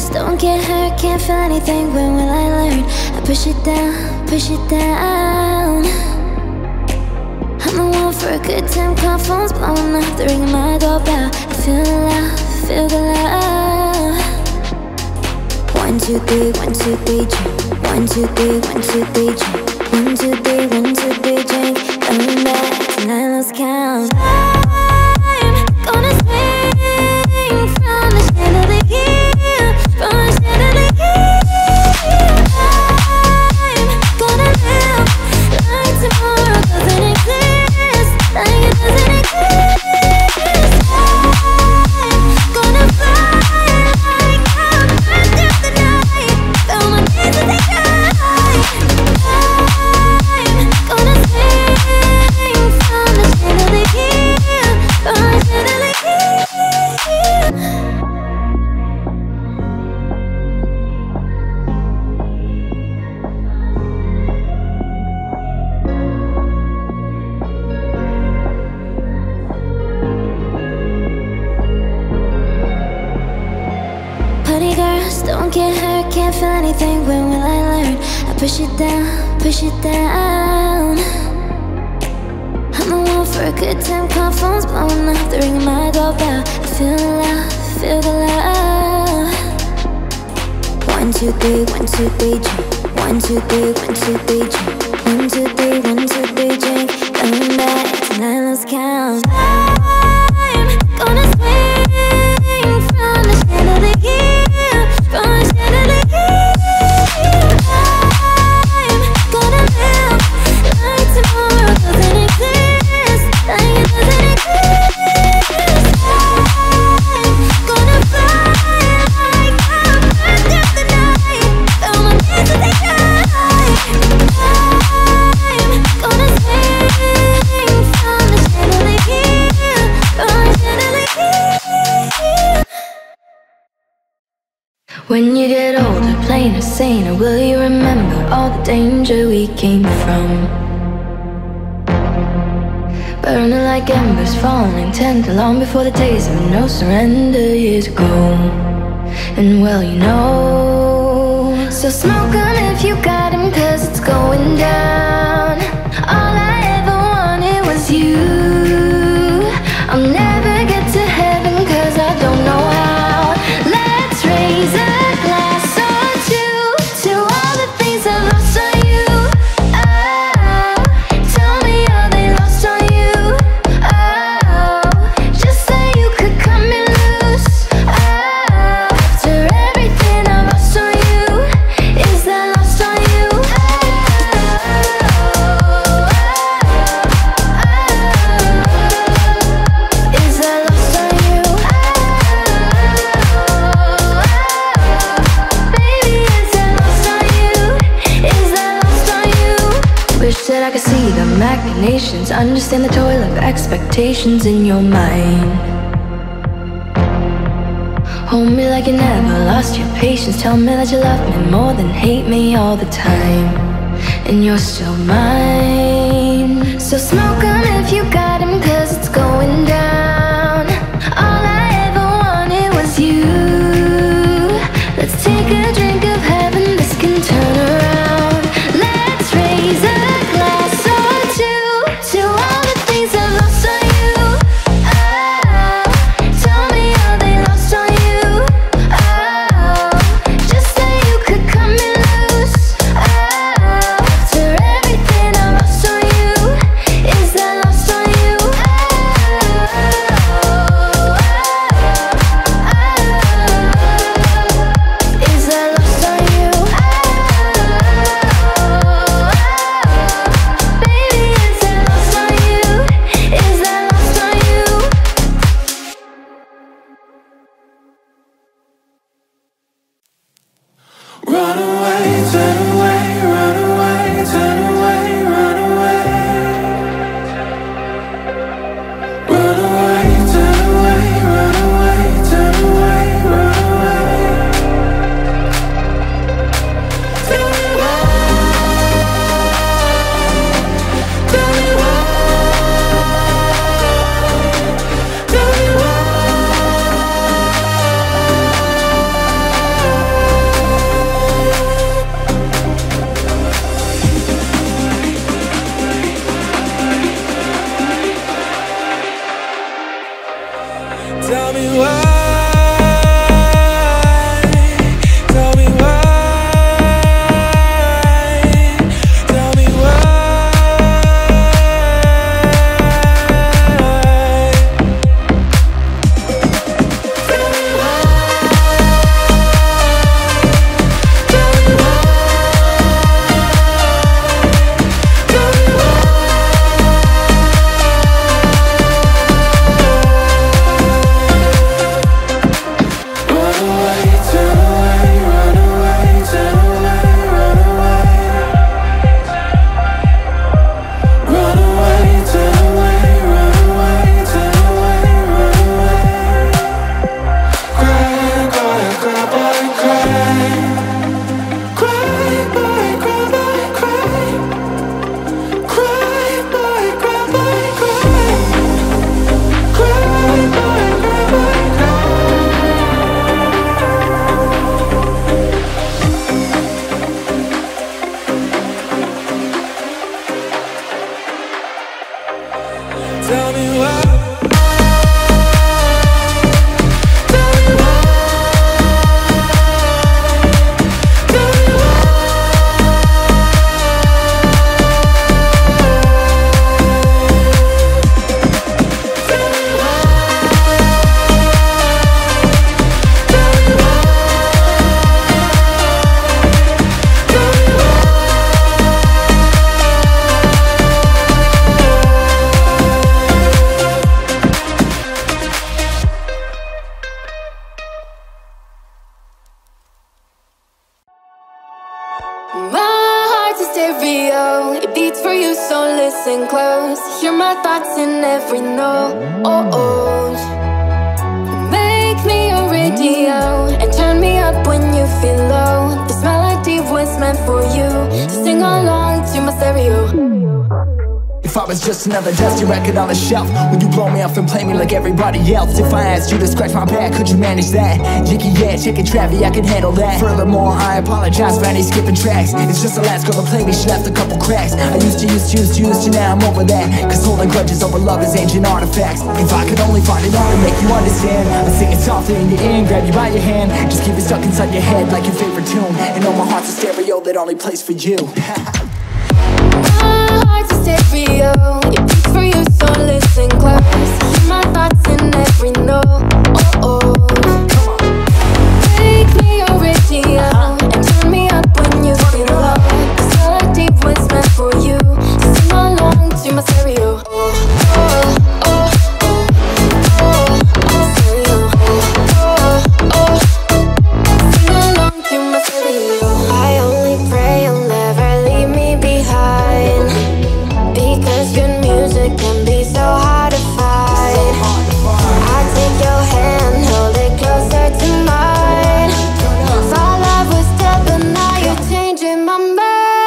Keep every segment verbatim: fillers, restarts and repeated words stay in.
girls don't get hurt, can't feel anything. When will I learn? I push it down, push it down. I'm the one for a good time, call phones blowing up, the ring of my doorbell. I feel the love, feel the love. One, two, three, one, two, three, drink. One, two, three, one, two, three, drink. One, two, three, one, two, three, drink. Coming back tonight, let's count. I'm gonna swing from the chandelier, from the chandelier. I'm gonna live like tomorrow doesn't exist, like it doesn't exist. I'm gonna fly like a bird through the night, feel my days as they die. I'm gonna swing from the chandelier, from the chandelier. Party girls don't get hurt, can't feel anything. When will I learn? I push it down, push it down. I'm the one for a good time, call phones blowing up, the ring of my doorbell. I feel the love, feel the love. One, two, three, one, two, three, drink. One, two, three, one, two, three, drink. One, two, three, one, two, three, drink. Coming back tonight, let's count. I'm gonna swing from the chandelier, from the chandelier. I'm gonna live like tomorrow doesn't exist, like it doesn't exist. I'm gonna fly like a bird through the night, feel my days as they die. I'm gonna swing from the chandelier, from the chandelier. When you get older, plainer, saner, will you remember all the danger we came from? Burning like embers, falling tender, long before the days of no surrender years ago. And well, you know, so smoke 'em if you got 'em, 'cause it's going down. All I ever wanted was you. I'll never get to heaven 'cause I don't know how. Let's raise a glass or two to all the things I've lost on you. Oh, tell me, are they lost on you? Oh, just say you could cut me loose. Oh, after everything I've lost on you, is that lost on you? Oh, oh, oh, is that lost on you? Baby, is that lost on you? Is that lost on you? Wish that I could see the machinations, understand the toil of expectations in your mind. Hold me like you never lost your patience, tell me that you love me more than hate me all the time. And you're still mine. So smoke 'em if you got 'em, 'cause it's going down. All I ever wanted was you. Let's take a drink of heaven, this can turn around. Let's raise a glass or two to all the things I've lost on you. Oh, tell me, are they lost on you? Oh, just say you could cut me loose. Oh, after everything I've lost on you, is that lost on you? Tell me why. Tell me why. Tell me why. Tell me why. Tell me why. Tell me why. Run away, turn away, run away, turn away, run away. Run away, turn away, run away, turn away, run away. Cry, cry, cry, boy, cry. Cry, boy, cry, boy, cry. Cry, boy, cry, boy, cry. Cry, boy, cry, boy, cry. Tell me why. Tell me why. Tell me why. Tell me why. Tell me why. Tell me why. My heart's a stereo, it beats for you, so listen close. Hear my thoughts in every note. Oh, oh. Make me a radio and turn me up when you feel low. This melody was meant for you, so sing along to my stereo. If I was just another dusty record on the shelf, would you blow me off and play me like everybody else? If I asked you to scratch my back, could you manage that? Yicky, yeah, chicken Travie, I can handle that. Furthermore, I apologize for any skipping tracks. It's just the last girl that played me, she left a couple cracks. I used to, used to, used to, used to, now I'm over that. Cause holding grudges over love is ancient artifacts. If I could only find it hard to make you understand, I'd sing it softly in your ear and grab you by your hand. Just keep it stuck inside your head like your favorite tune. And know my heart's a stereo that only plays for you. My heart's a stereo, it beats for you, so listen close. Hear my thoughts in every note. Oh, oh. Make me a radio and turn me up when you feel low. This melody was meant for you, so sing along to my stereo. Oh, oh, oh, oh, oh, stereo. Oh, oh, sing along to my stereo. I only pray you'll never leave me behind, because good music can be so hard to find. I take your hand, hold it closer to mine. Thought love was dead, but now you're changing my mind.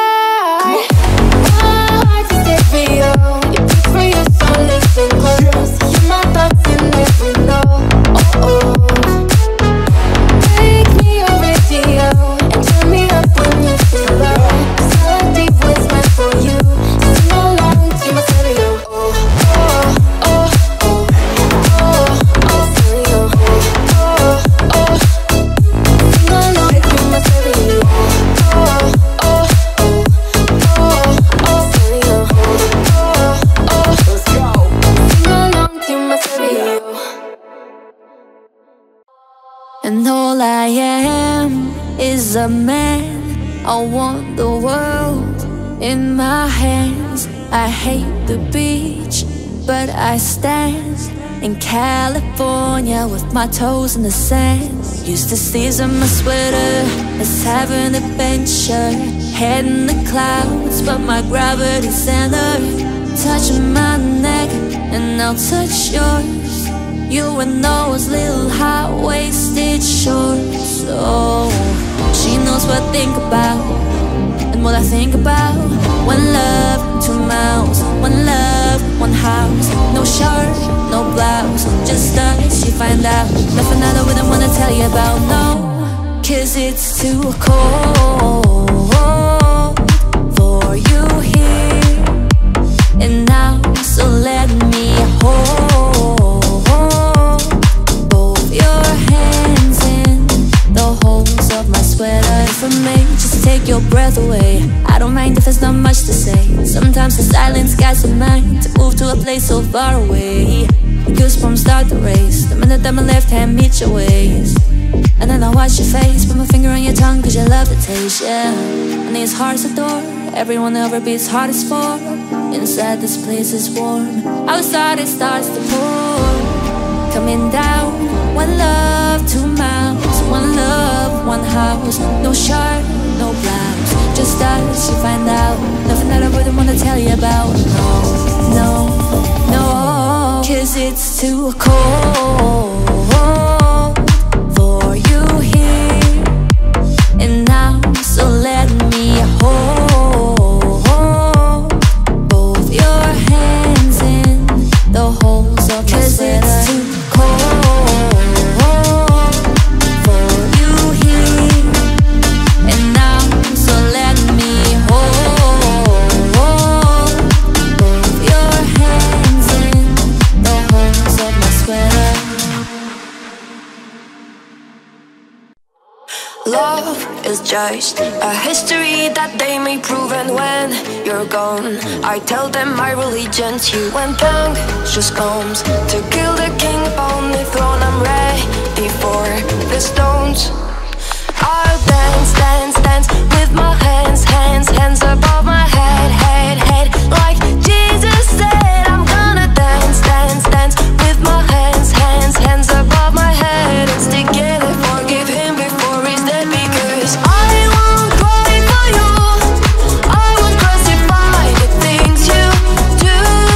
My heart's a stereo, it beats for you, so listen close. Hear my thoughts in every note. Oh, oh. Make me a radio and turn me up when you feel low. This melody was meant for you, so sing along to my stereo. Oh, oh, oh, oh, oh, oh, stereo. Oh, oh, sing along to my stereo. Oh, oh, oh, oh, oh, stereo. Oh, oh, Let's go. sing along to my stereo. And all I am is a man. I want the world in my hands. I hate the beach, but I stand in California with my toes in the sand. Used to season my sweater, let's have an adventure. Head in the clouds, but my gravity center. Touching my neck, and I'll touch yours. You and those little high-waisted shorts. Oh, she knows what I think about and what I think about. One love, two mouths. One love, one house. No shirt, no blouse, just us, you find out. Nothing that I wouldn't wanna tell you about, no. Cause it's too cold for you here and now, so let me hold not much to say. Sometimes the silence guides the mind to move to a place so far away. The goosebumps start to race the minute that my left hand meets your waist. And then I watch your face, put my finger on your tongue, cause you love the taste, yeah. And these hearts adore everyone ever beats hardest for. Inside this place is warm, outside it starts to pour. Coming down, one love, two mouths, one love, one house. No shirt, no blouse, just us, you find out. Nothing that I wouldn't wanna tell you about. No, no, no, cause it's too cold for you here and now. So let me hold both your hands in the holes of my sweater. Cause it's too love is just a history that they may prove. And when you're gone, I tell them my religion's you. When punk just comes to kill the king upon the throne, I'm ready for the stones. I'll dance, dance, dance with my hands, hands, hands above my head, head, head. Like Jesus said, I'm gonna dance, dance, dance with my hands, hands, hands above my head. It's together, forgive him before he's dead, because I won't cry for you. I won't crucify the things you do.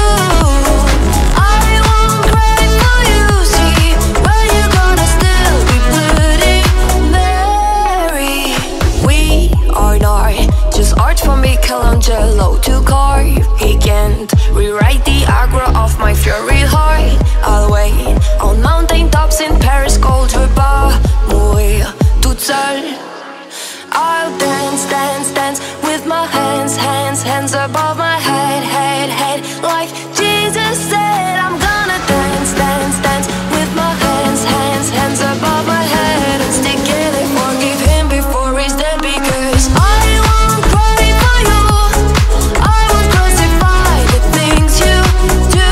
I won't cry for you, see, but you're gonna still be bloody Mary. We are not just art from Michelangelo to carve. He can't rewrite the aggro of my fury heart. I'll wait on mountain tops in Paris, cold repas, mourir toute seule. I'll dance, dance, dance with my hands, hands, hands above my head, head, head. Like Jesus said, I'm gonna dance, dance, dance with my hands, hands, hands above my head. It's together, forgive him before he's dead, because I won't cry for you. I won't crucify the things you do.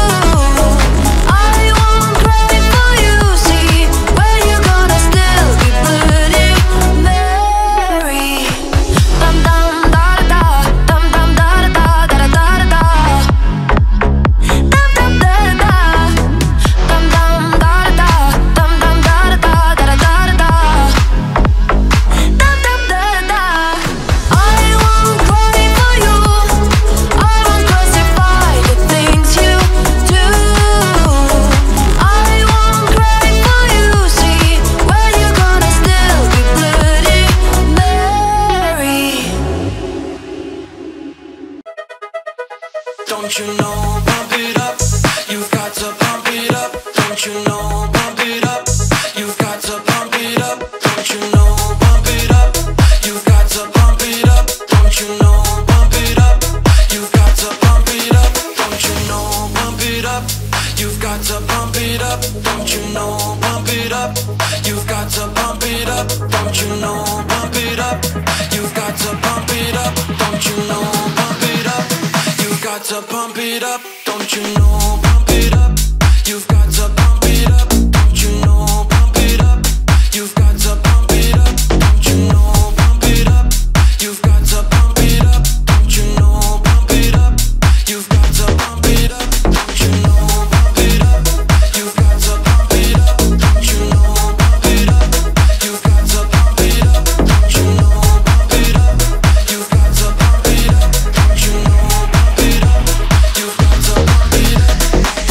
I won't cry for you, see, but you're gonna still be bloody Mary. Dum dum da da da, dum dum da da da da da da da. Dum dum da da, dum dum da da, dum dum da da da da da da da. Dum dum da da. I won't cry for you. I won't crucify the things you do. I won't cry for you, see, but you're gonna still be bloody Mary. Don't you know, pump it up. You've got to pump it up. Don't you know, pump it up. You've got to pump it up. Don't you know, pump it up. You've got to pump it up. Don't you know, pump it up. You've got to pump it up. Don't you know, pump it up. You've got to pump it up. Don't you know, pump it up. You've got to pump it up. Don't you know, pump it up. You've got to pump it up. Don't you know, pump it up. You've got to pump it up. Don't you know, pump it up. You've got to pump it up. Don't you know, pump it up. You've got to pump it up. Don't you know, pump it up. You've got to pump it up. Don't you know, pump it up. You've got to pump it up. Don't you know, pump it up. You've got to pump it up. Don't you know, pump it up. You've got to pump it up. Don't you know, pump it up. You've got to pump it up. Don't you know, pump it up. You've got to pump it up.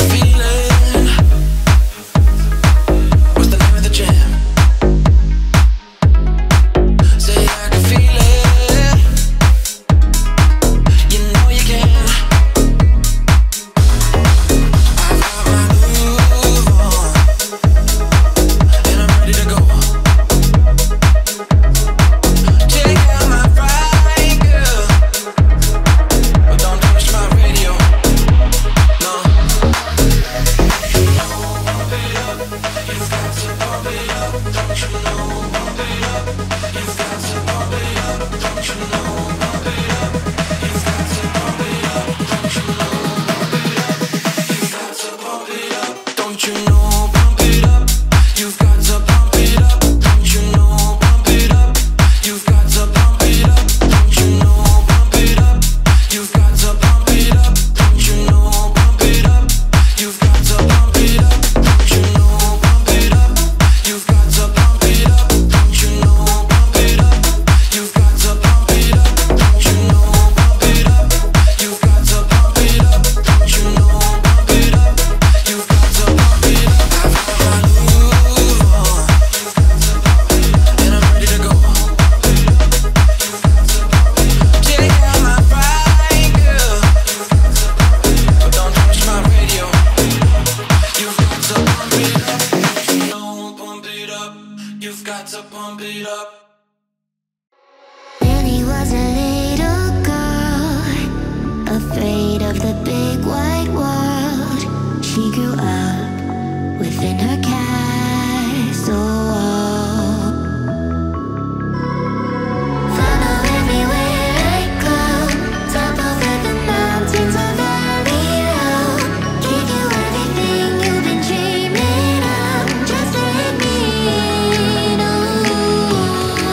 to pump it up. Annie was a little girl, afraid of the big white world. She grew up within her castle wall. Follow everywhere I go, top over the mountains or valley low. Give you everything you've been dreaming of. Just let me know.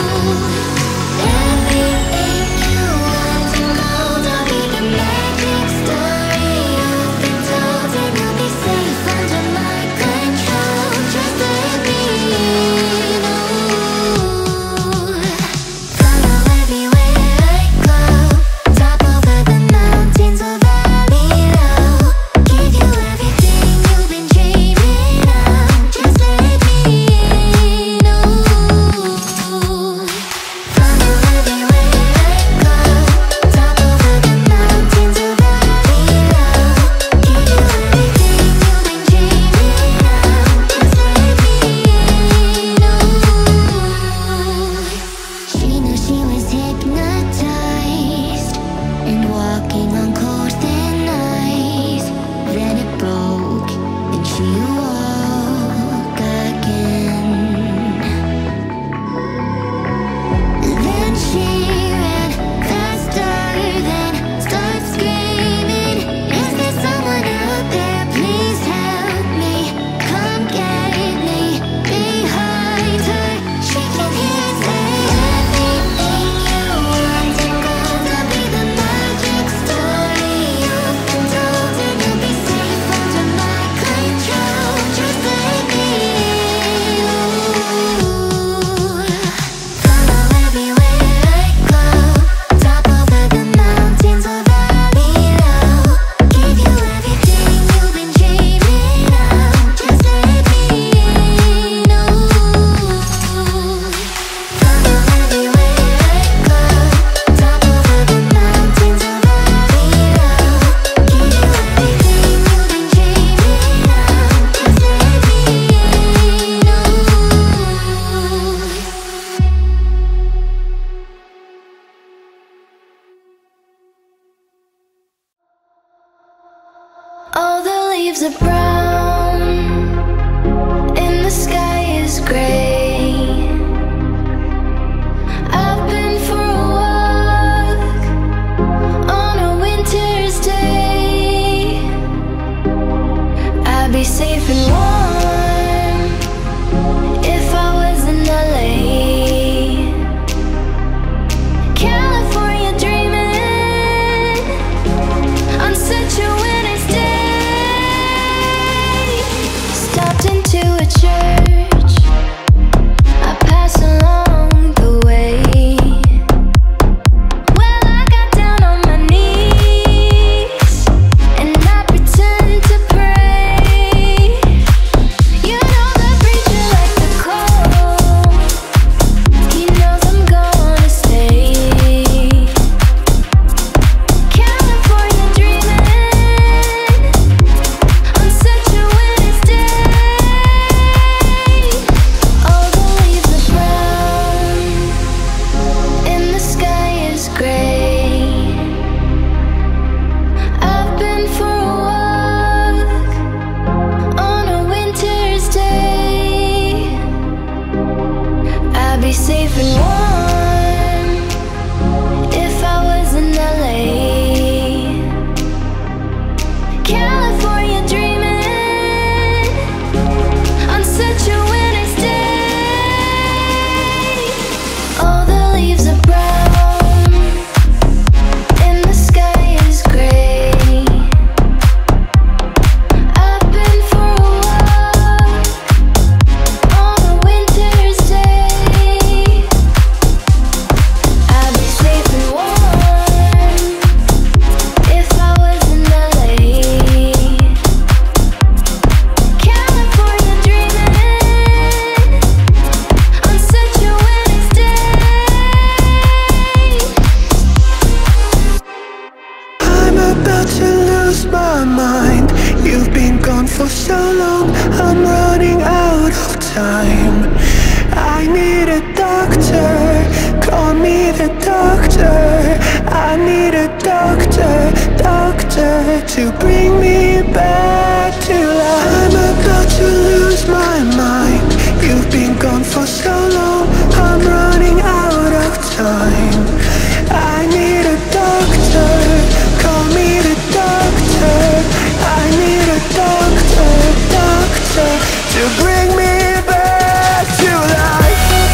to bring me back to life. I'm about to lose my mind. You've been gone for so long, I'm running out of time. I need a doctor, call me the doctor. I need a doctor, doctor, to bring me back to life.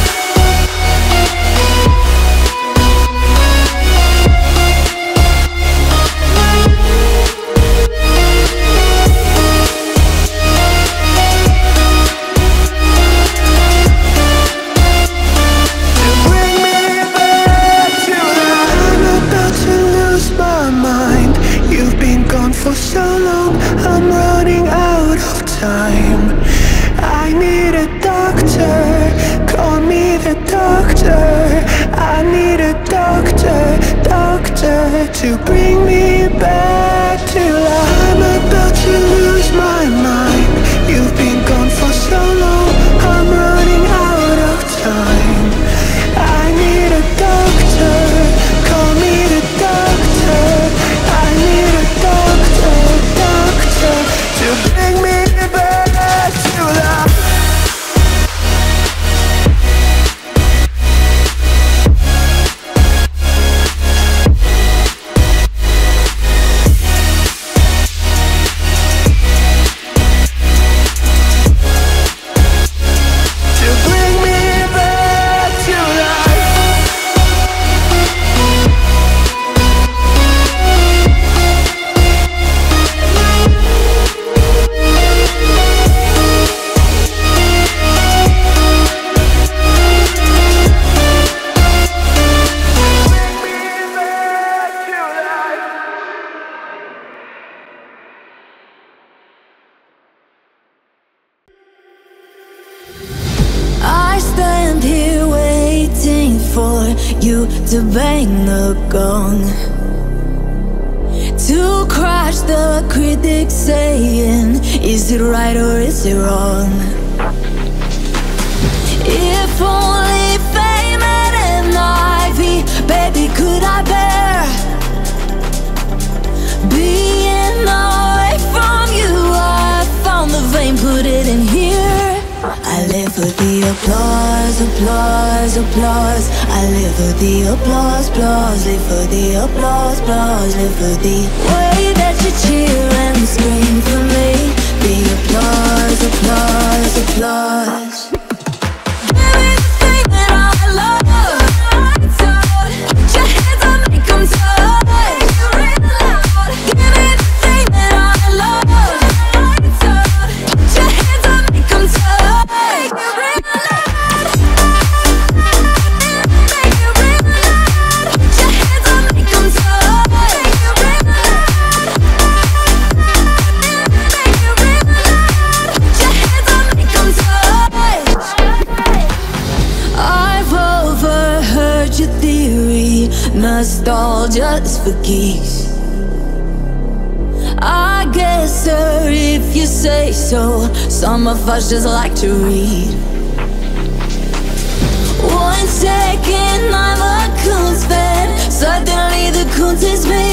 For so long, I'm running out of time. I need a doctor, call me the doctor. I need a doctor, doctor, to bring me back to life. I'm about to lose my mind. You've been gone for so long, I'm running out of time. I need a doctor, call me the doctor. I need a doctor, doctor, to bring me back to life. You to bang the gong, to crush the critics saying, is it right or is it wrong? If only fame and an ivy, baby, could I bear being away from you? I found the vein, put it in here. I live for the applause, applause, applause. I live for the applause, applause. Live for the applause, applause. Live for the way that you cheer and scream for me. The applause, applause, applause. Give me the thing that I love. Put your hands up, make 'em touch. Give me the thing that I love. Put your hands up, make 'em touch. Nostalgia's for geeks. I guess, sir, if you say so. Some of us just like to read. One second I'm a Kunst fan, suddenly the Kunst is me.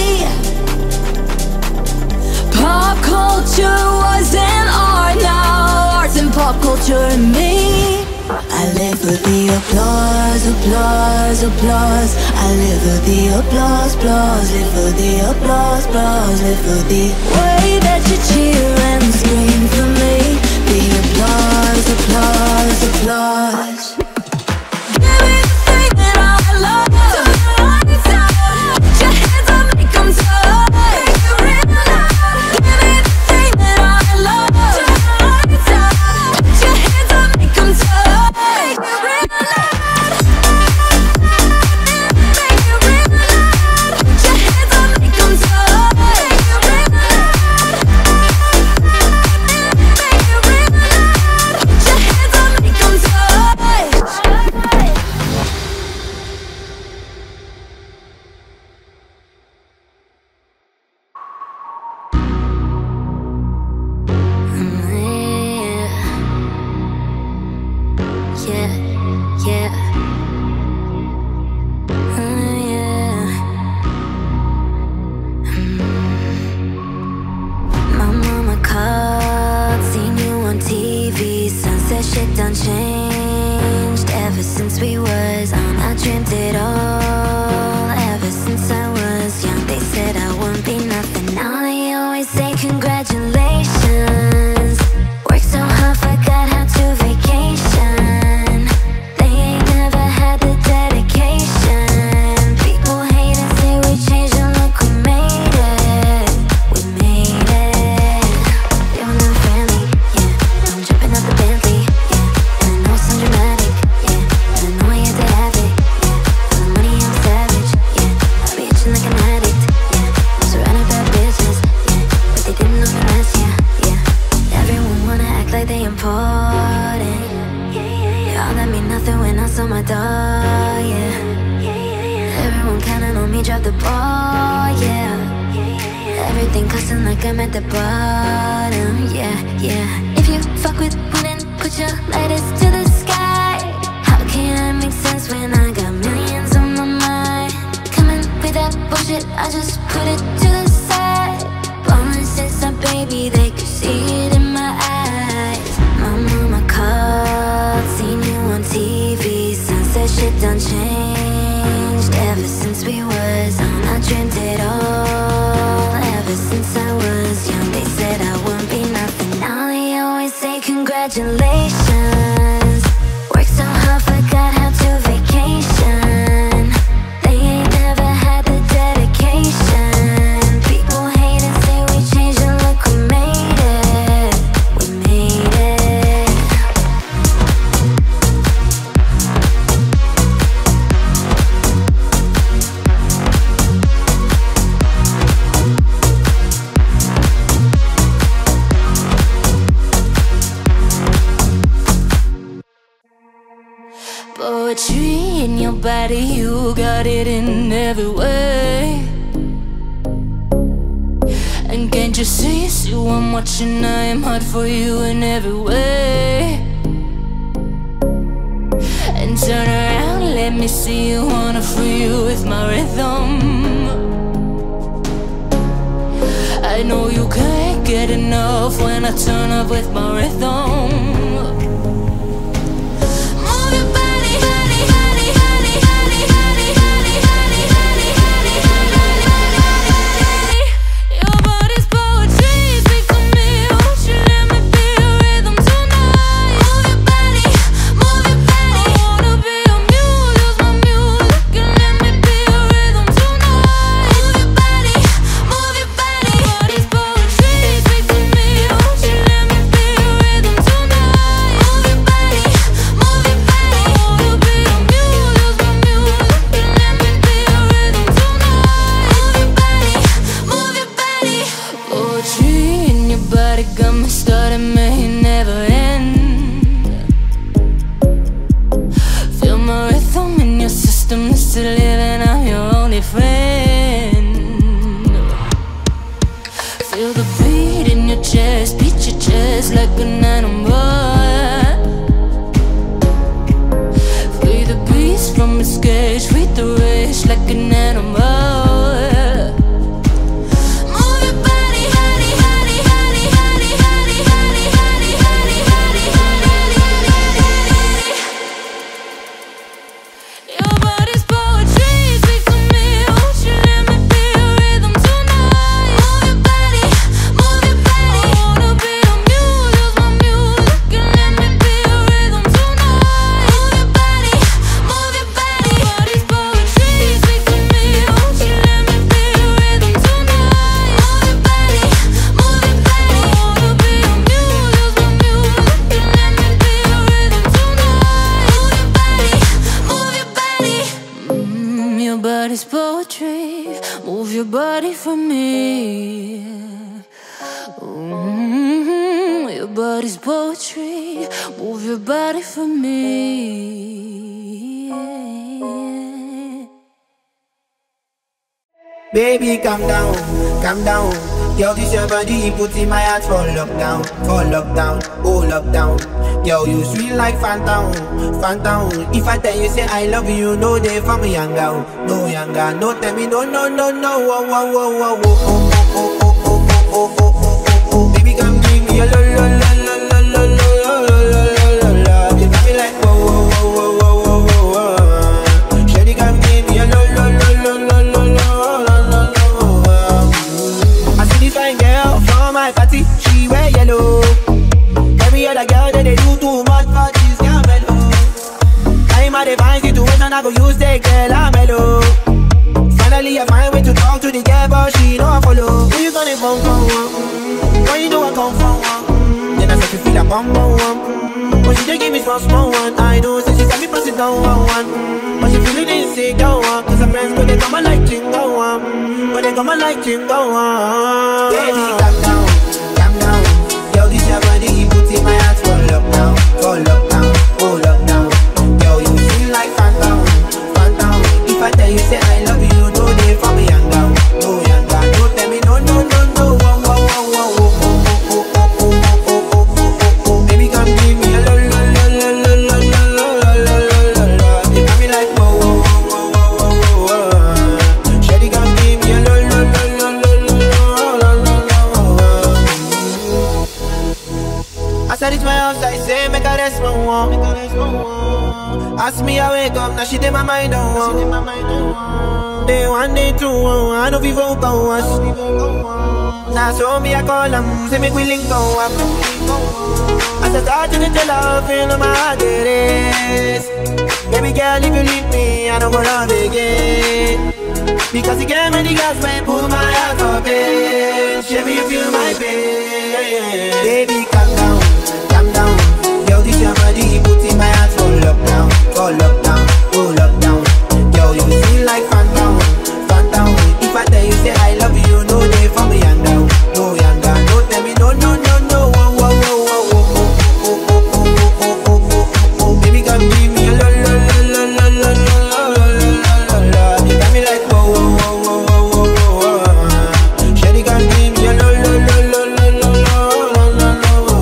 Pop culture was an art, now art's in pop culture and me. I live for the applause, applause, applause. I live for the applause, applause. Live for the applause, applause. Live for the way that you cheer and scream for me. The applause, applause, applause. Give me the thing that I love. Put your hands up, make 'em touch. Give me the thing that I love. Put your hands up, make 'em touch. changed ever since we was on. I dreamt it all ever since I was young. They said I wouldn't be nothing. Now they always say congratulations. Worked so hard, forgot how to vacation. They ain't never had the dedication. People hate and say we changed and look, we made it. We made it. Feeling unfriendly, yeah. I'm jumping out the Bentley, yeah. And I know it's undramatic, yeah. And I know I had to have it, yeah. For the money I'm savage, yeah. I be itching like an addict, yeah. I'm surrounded by bitches, yeah. But they didn't know the rest, yeah, yeah. Everyone wanna act like they important, yeah. All that mean nothing when I saw my dog, yeah. Everyone counting on me, drop the ball, yeah. Everything costing like I'm at the bottom, yeah, yeah. If you fuck with me, then put your lighters to the sky. How can I make sense when I got millions on my mind? Coming with that bullshit, I just put it to the side. Ballin' since I'm baby, they could see it in my eyes. My mama called, seen you on T V. Sunset shit done changed ever since we was on. I dreamt it all ever since I was young. They said I wouldn't be nothing. Now they always say congratulations. Worked so hard, forgot how to vacation. They ain't never had the dedication. People hate and say we changed and look, we made it. We made it. Poetry in your body, you got it in every way. And can't you see, see what I'm watching? I am hot for you in every way. And turn around, let me see you, wanna free you with my rhythm. I know you can't get enough when I turn up with my rhythm. Baby, calm down, calm down. Yo, this your body, put in my heart for lockdown, for lockdown, oh lockdown. Yo, you sweet like phantom, phantom. If I tell you say I love you, no day for me young girl, no young girl. No tell me no, no, no, no. Whoa, whoa, whoa, whoa, whoa, oh, oh, oh, oh, oh, oh, oh, oh, oh. Baby, come give me a lo, lo, lo, lo, lo, lo, lo, lo, lo, lo, lo, lo. You got me man I go use the girl I'm mellow. Finally I find way to talk to the girl, but she know I follow. Who you gonna come from? Mm, where you know I come from? Mm, then I start to feel a bum bum one. Mm, but she just give me small small one. I know, so she got me pressing down one one. Mm, but she feeling insecure one, cause her friends, but they come and like chingo one. Mm, but they come and like chingo one. Baby, calm down, calm down. Yo, this your body, you put in my heart for lockdown, for lockdown, oh lockdown. Yo, you feel like phantom, phantom. If I tell you say I love you, no day for me young down, no young down. Don't tell me no, no, no, no. Whoa, whoa, whoa, whoa, whoa, whoa, whoa, whoa, whoa, whoa, whoa, whoa. Baby, come give me a lo, lo, lo, lo, lo, lo, lo, lo, lo, lo, lo. You got me like whoa, whoa, whoa, whoa, whoa, whoa. Shawty, come give me a lo, lo, lo, lo, lo, lo, lo, lo, lo. As I reach my house, I say, make a rest, my one. Ask me, I wake up, now she did my mind on one. Day one, day two, I know people go us. Now so me, I call them, say me we link go up. As I start to tell her, feel my heart it is. Baby girl, if you leave me, I don't go love again. Because you gave me the gas, man, pull my heart up in. Show me you feel my pain. Baby, calm down, calm down. Yo, this your body, put in my heart for lockdown, for lockdown, oh lockdown. Yo, you feel like phantom, phantom. If I tell you say I love you, no day for me young down, no young down. Don't tell me no, no, no, no. Whoa, whoa, whoa, whoa, whoa, whoa, whoa, whoa, whoa, whoa, whoa, whoa. Baby, come give me a lo, lo, lo, lo, lo, lo, lo, lo, lo. You got me like whoa, whoa, whoa, whoa, whoa, whoa, whoa. Shawty, come give me a lo, lo, lo, lo, lo, lo, lo, lo, lo.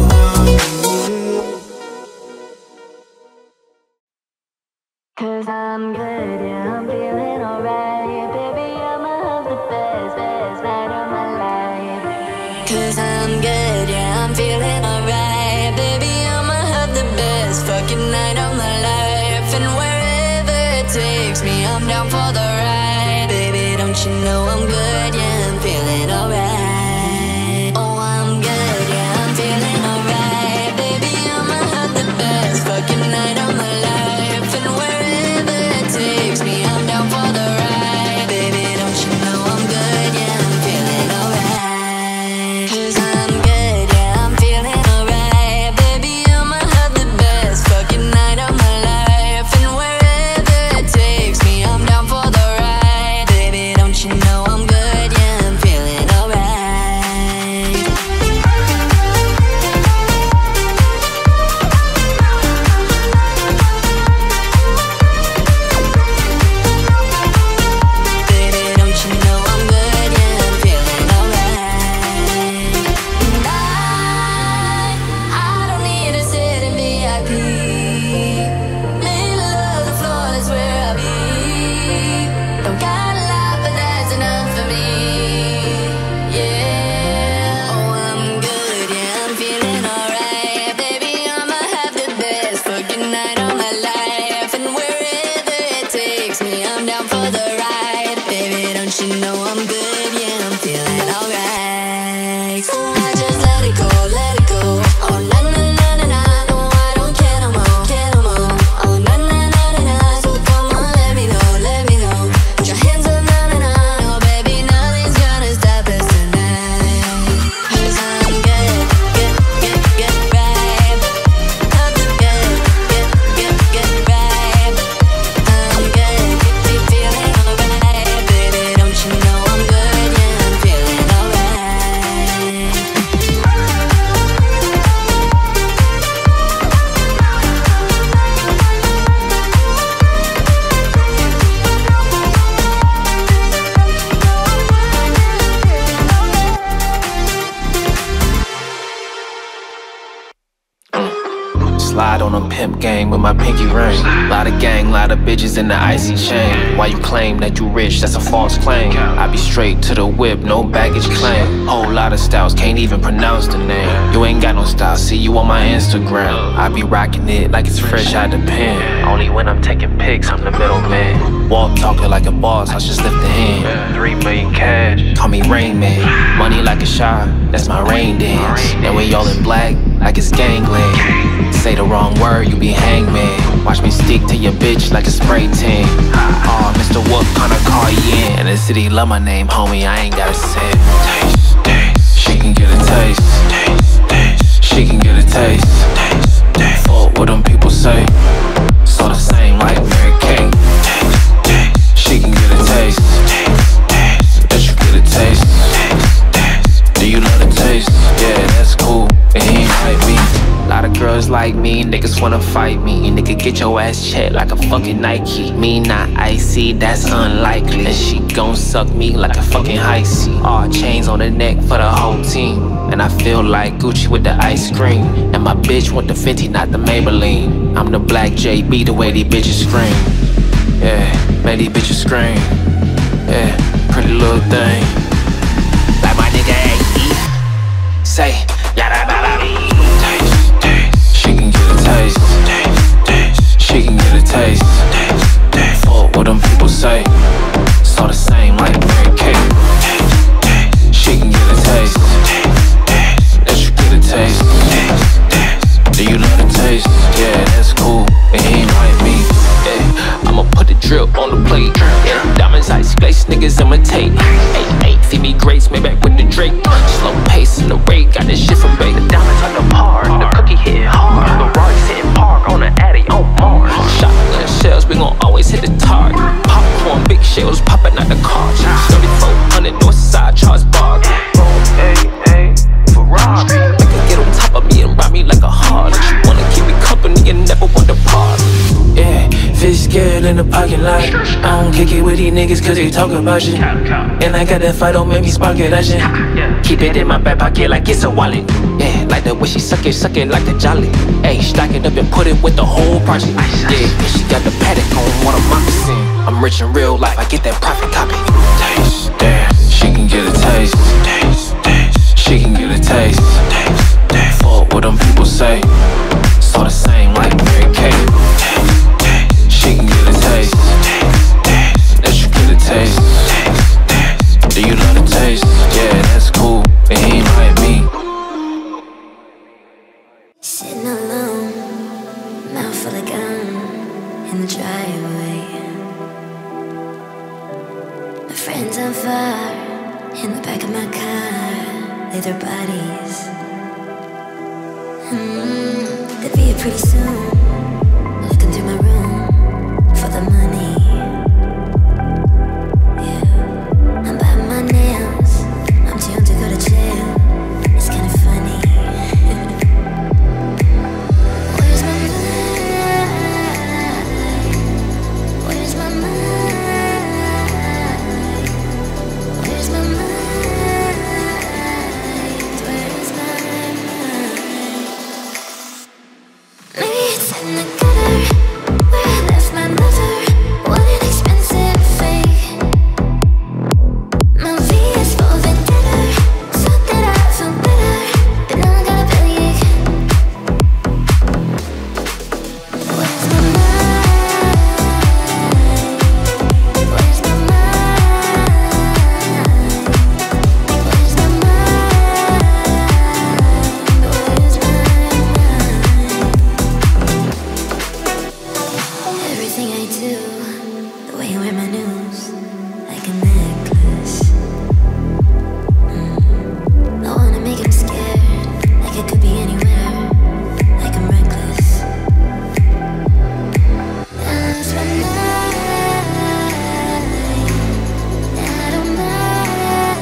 Cause I'm good, yeah, I'm feeling alright. Baby, I'ma have the best, best night of my life. Cause I'm good, yeah, I'm feeling alright. Baby, I'ma have the best fucking night of my life. And wherever it takes me, I'm down for the ride. Baby, don't you know I'm good, yeah, I'm feeling alright. Oh, I'm good, yeah, I'm feeling alright. Baby, I'ma have the best fucking night of my life. And wherever it takes me, I'm down for the ride. Baby, don't you know I'm good, yeah, I'm feeling alright. Cause I'm good, yeah, I'm feeling alright. Baby, I'ma have the best fucking night of my life. And wherever it takes me, I'm down for the ride. Baby, don't you know I'm good, yeah, I'm feeling alright. Baby, don't you know I'm good, yeah, I'm feeling alright. And I, I don't need to sit in V I P. Middle of the floor, that's where I be. Don't got a lot, but that's enough for me. Yeah, oh, I'm good, yeah, I'm feeling alright. Baby, I'ma have the best fucking night of my life. And wherever it takes me, I'm down for the ride. Baby, don't you know I'm good, yeah, I'm feeling alright. So I just let it go, let it go. Oh, na na na na na, no, I don't care no more, care no more. Oh, na na na na na, so come on, let me know, let me know. Put your hands up, na na na, no, baby, nothing's gonna stop us tonight. Cause I'm good, good, good, good vibe. I'm the good, good, good, good vibe. I'm good, keep feeling alright. Baby, don't you know I'm good, yeah, I'm feeling alright. Slide on a pimp gang with my pinky ring. Lot of gang, lot of bitches in the icy chain. Why you claim that you rich, that's a false claim. I be straight to the whip, no baggage claim. Whole lot of styles, can't even pronounce the name. You ain't got no style, see you on my Instagram. I be rocking it like it's fresh out the pen. Only when I'm taking pics, I'm the middleman. Walk talking like a boss, I just lift a hand. Three million cash, call me Rain Man. Money like a shot, that's my rain dance. And we all in black, like it's gangland. Say the wrong word, you be hangman. Watch me stick to your bitch like a spray tan. Oh, Mister What kind of car you in? And the city love my name, homie, I ain't gotta say it. Taste, taste. She can get a taste. Taste, taste. She can get a taste. Taste, taste. Fuck what them people say. It's all the same like Mary Kate. Taste, taste. She can get a taste. Taste, taste. Let you get a taste. Taste, taste. Do you love the taste? Yeah, that's cool. And he ain't like me. Lot of girls like me, niggas wanna fight me. Nigga, get your ass checked like a fucking Nike. Me not icy, that's unlikely. And she gon' suck me like a fucking icy. All chains on the neck for the whole team. And I feel like Gucci with the ice cream. And my bitch want the Fenty, not the Maybelline. I'm the black J B, the way these bitches scream. Yeah, make these bitches scream. Yeah, pretty little thing. Like my nigga A E. Say, yada bada bee. She can get a taste. Taste, taste. She can get a taste. Taste, taste. Fuck what them people say. It's all the same like Mary Kate. Taste, taste. She can get a taste. Taste, taste. Let you get a taste. Taste, taste. Do you love the taste? Yeah, that's cool. And he ain't like me. Yeah, I'ma put the drip on the plate. Yeah, diamonds ice glaze, niggas imitate. Hey, hey, see me grace, made back with the Drake. Slow pace in the rate, got this shit from Bay. The diamonds on the par, the cookie hitting hard. The Rari sitting park on the Addy on Mars. Shotgun shells, we gon' always hit the target. Popcorn, big shells popping out the car. thirty-four hundred north side, Charles Bar. Hey, hey, Ferrari. Make her get on top of me and ride me like a Harley. She wanna keep me company and never want to part. Yeah, fish scared in the parking lot. I don't kick it with these niggas cause they talk about shit. And I got that fight, don't make me spark it, that shit. Keep it in my back pocket like it's a wallet. Yeah, like the way she suck it, suck it like a jolly. Ayy, stack it up and put it with the whole project. Yeah, and she got the paddock on what I'm moccasin. I'm rich in real life, I get that profit copy. Taste, damn, she can get a taste. Taste, taste. She can get a taste. Taste, taste. Fuck what them people say. It's all the same like Mary Kate. She can get a taste. Let you get a taste. Do you love the taste? Yeah, that's cool. And he ain't like me. Sitting alone, mouth full of gum in the driveway. My friends on fire in the back of my car, lay their bodies. Mm, they'll be here pretty soon. Looking through my room for the money. Yeah, I'm biting my nails. I'm too young to go to jail. It's kinda funny. Where's my mind? Where's my mind? Where's my mind? Where's my mind? Maybe it's in the gutter where I left my mother. What an expensive fake. My V is for vendetta, so that I feel better. But now I got a bellyache. Where's my mind? Where's my mind? Where's my mind? Where's my mind? Everything I do, the way I wear my news, like a necklace. Mm. I wanna make him scared, like it could be anywhere, like I'm reckless. That's my night, I don't mind.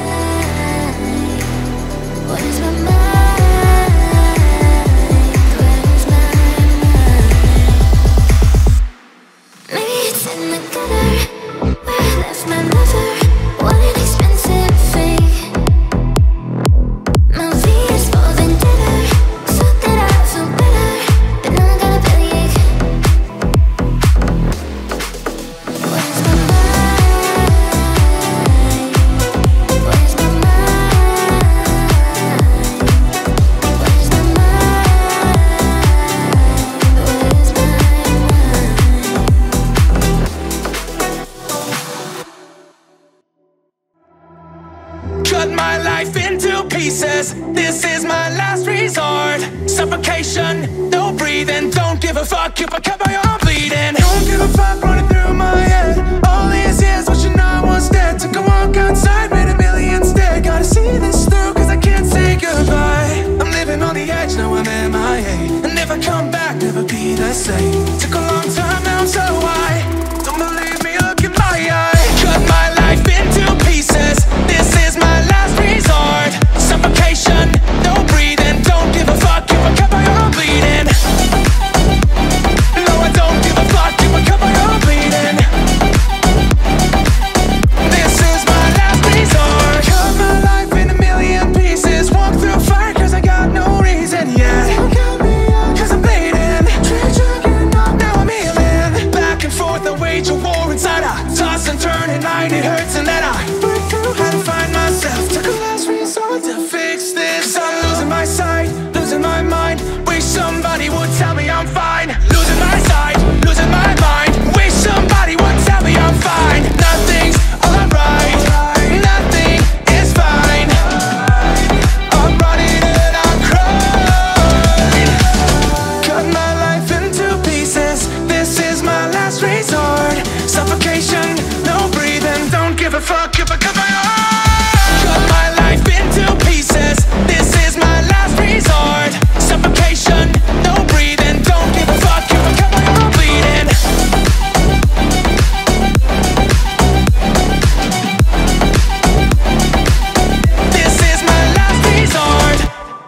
Where's my mind? Where's my mind? Maybe it's in the gutter where I left my mother. What an expensive fake. My V is for vendetta, so that I feel better. But now I got a bellyache. Where's my mind? Where's my mind? Where's my mind? Where's my mind? Cut my life into pieces. This is my last resort. Suffocation, no breathing. Don't give a fuck if I cover your bleed. morning light, it hurts, and then I break through, had to find myself. Took a last resort to fix this. I'm losing my sight, losing my mind. Wish somebody would tell me I'm fine. Losing my sight, losing my mind. Wish somebody would tell me I'm fine. Nothing's alright, nothing is fine. I'm running and I'm crying. Cut my life into pieces. This is my last resort. Suffocation, no breathing. Don't give a fuck if I cut my heart. Cut my life into pieces. This is my last resort. Suffocation, no breathing. Don't give a fuck if I cut my heart bleeding. This is my last resort.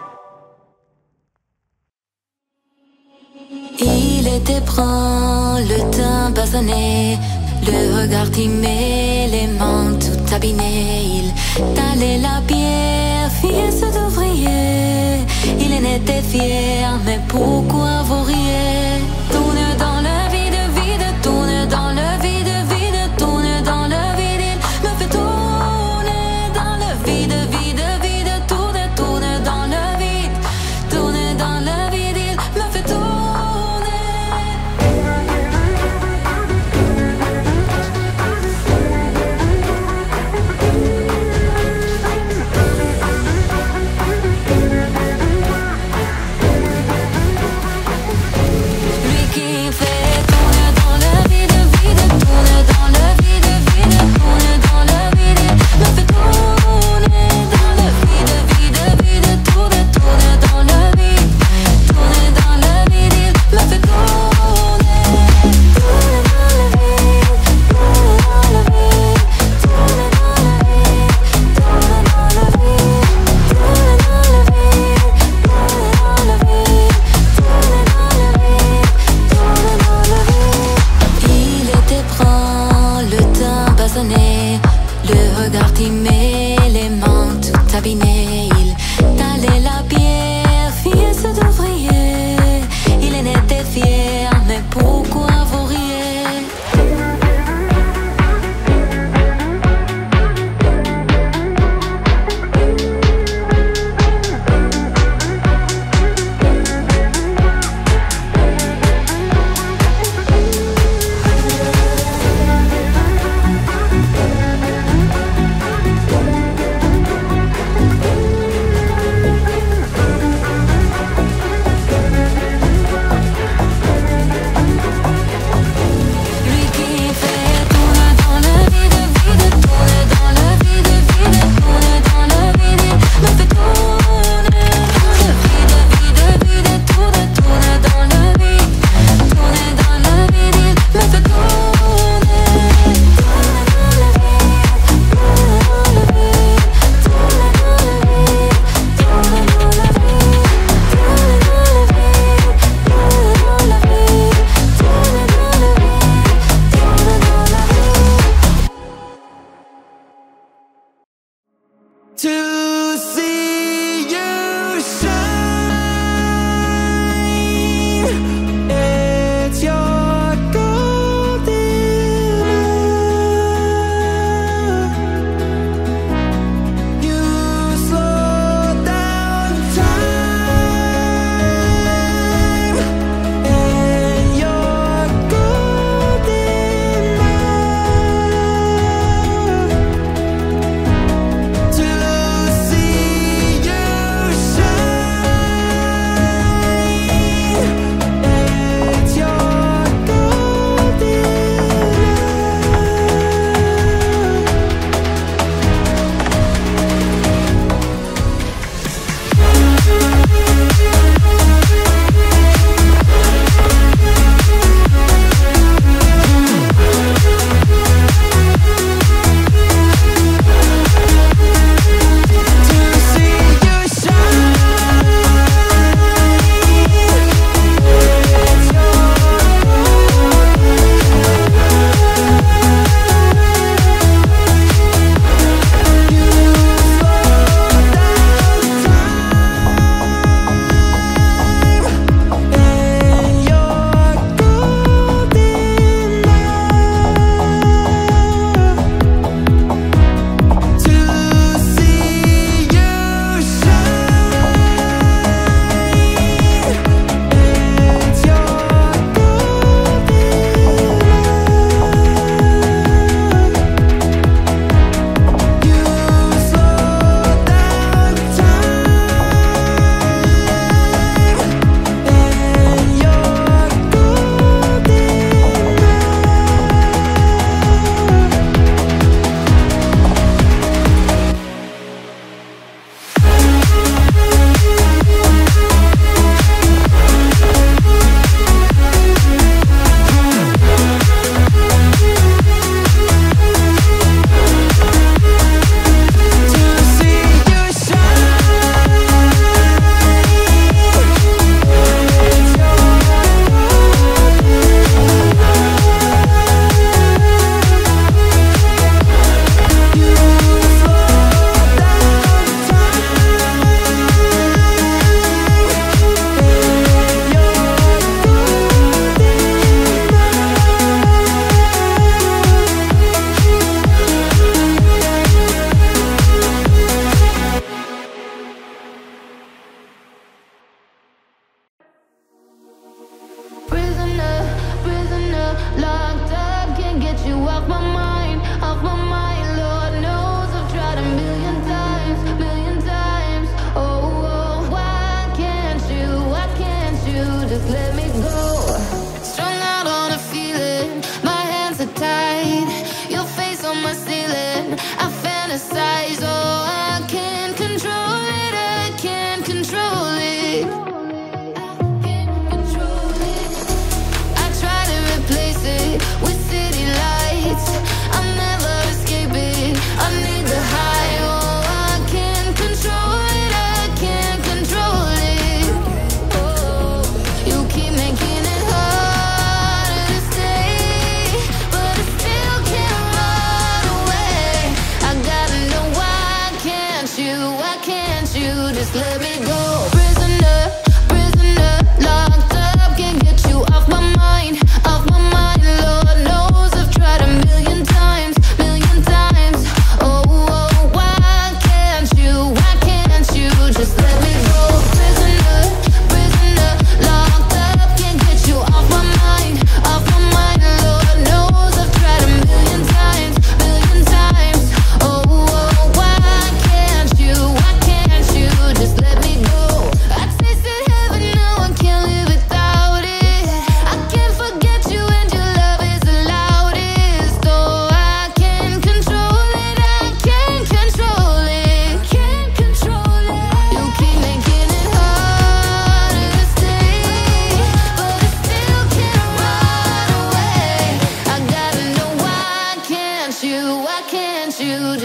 Il était prend le temps passonné, le regard timé, les mains tout abîmées. Il talait la pierre, fils d'ouvrier. Il en était fier, mais pourquoi vous riez? Tourne dans le vide, vide, tourne dans le vide, vide, tourne dans le vide. Il me fait tourner dans le vide, vide, vide, tourne, tourne dans le vide, tourne dans le vide. Il me fait tourner. Lui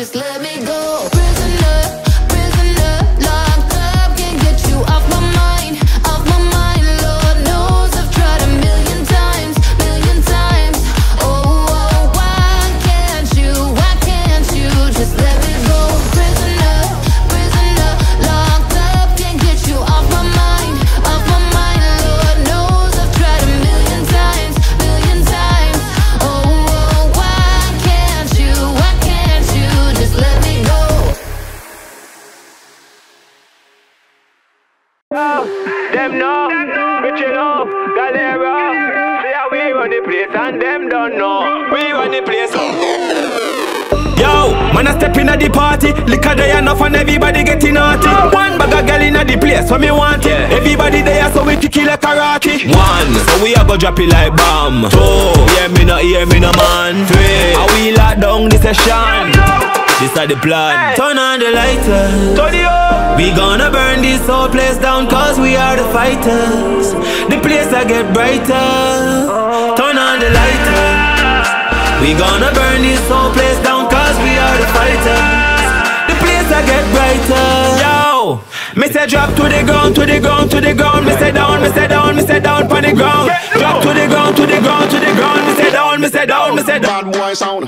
just let me go. Prisoner, prisoner, locked up, can't get you off my mind, off my mind. Lord knows I've tried a million times, million times. Oh, oh, why can't you, why can't you just let me go? Prisoner, prisoner, locked up, can't get you off my mind, off my mind. Lord knows I've tried a million times, million times. Oh, oh, why can't you, why can't you just let me go? Them know, bitch you know, Galera. See how we run the place and them don't know. We run the place. Yo, man, I step in at the party. Liquor there enough and everybody getting naughty. One bag of girl in at the place, so me want it. Everybody there, so we kick it like karate. One, so we a go drop it like bomb. Two, hear me no, hear me no man. Three, how we lock down the session. This is the plan. Turn on the lighter. We gonna burn this whole place down, cause we are the fighters. The place I get brighter. Turn on the lighter. We gonna burn this whole place down, cause we are the fighters. The place I get brighter. Yo, me say drop to the ground, to the ground, to the ground. Me say down, me say down, me say down on the ground. Drop to the ground, to the ground, to the ground. Me say down, me say down, me say down. Bad boy sound.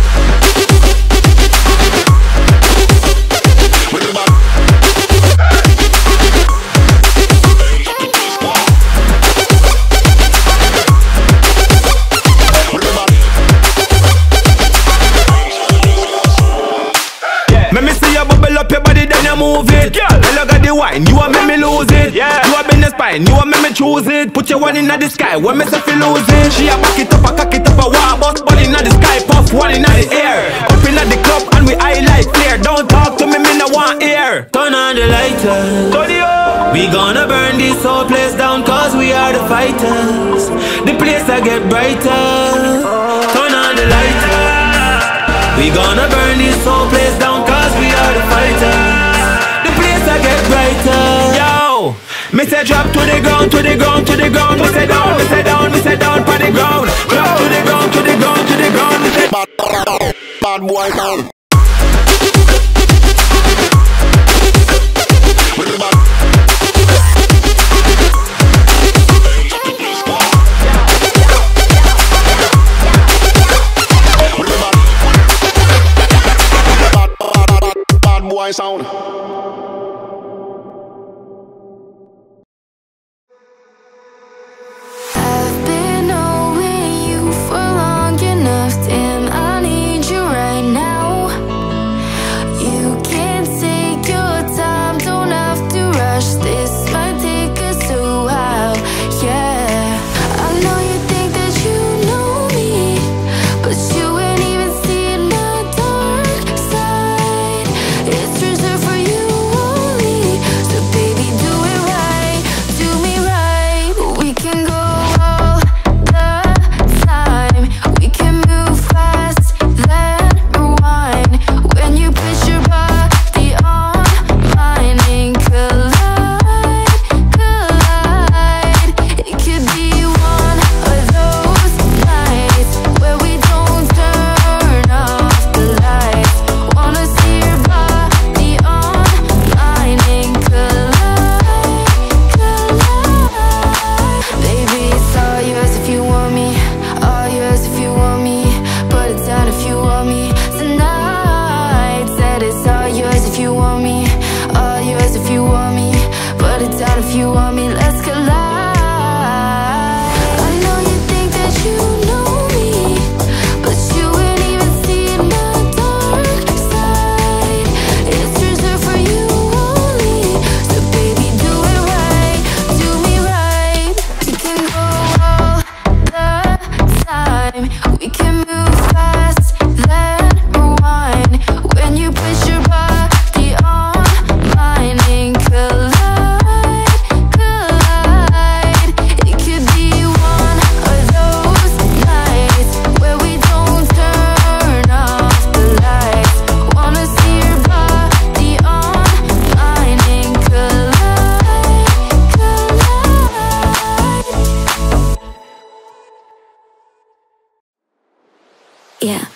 Let me see you bubble up your body, then you move it. Yeah. I look at the wine, you want make me lose it. Yeah. You have been the spine, you want make me choose it. Put your one in the sky, when me say fi lose it. She a back it up, a cock it up, a war bus, ball in the sky, puff one in the air. Up in the club and we highlight clear. Don't talk to me, me no want ear. Turn on the lighter. We gonna burn this whole place down, cause we are the fighters. The place I get brighter. Turn on the lighter. We gonna burn this whole place down, cause we are the fighters. The place I get brighter. Yo, me say drop to the ground, to the ground, to the ground. Me say down, me say down, me say down on the ground. Drop to the ground, to the ground, to the ground. Me say bad, bad boy down. Sound. I've been knowing you for long enough, damn, I need you right now. You can take your time, don't have to rush, this might take us a while, yeah. I know you think that you know me, but you ain't even seen my dark side. It's reserved for you only, so baby do it right, do me right. We can go all the time, we can move fast, then rewind. When you put your body on mine and collide, collide. It could be one of those nights where we don't turn off the lights. Wanna see your body on mine and collide, collide. Baby, it's all yours if you want me, all yours if you want me. Put it down if you want me tonight. Said it's all yours if you want me, all yours if you want me. Put it down if you want me, let's collide. I know you think that you know me, but you ain't even seen my dark side. It's reserved for you only, so baby do it right, do me right. We can go all the time, we can move fast, then rewind. When you put your body on mine and collide, collide. It could be one of those nights where we don't turn off the lights. Wanna see your body on mine and collide, collide. Yeah, back then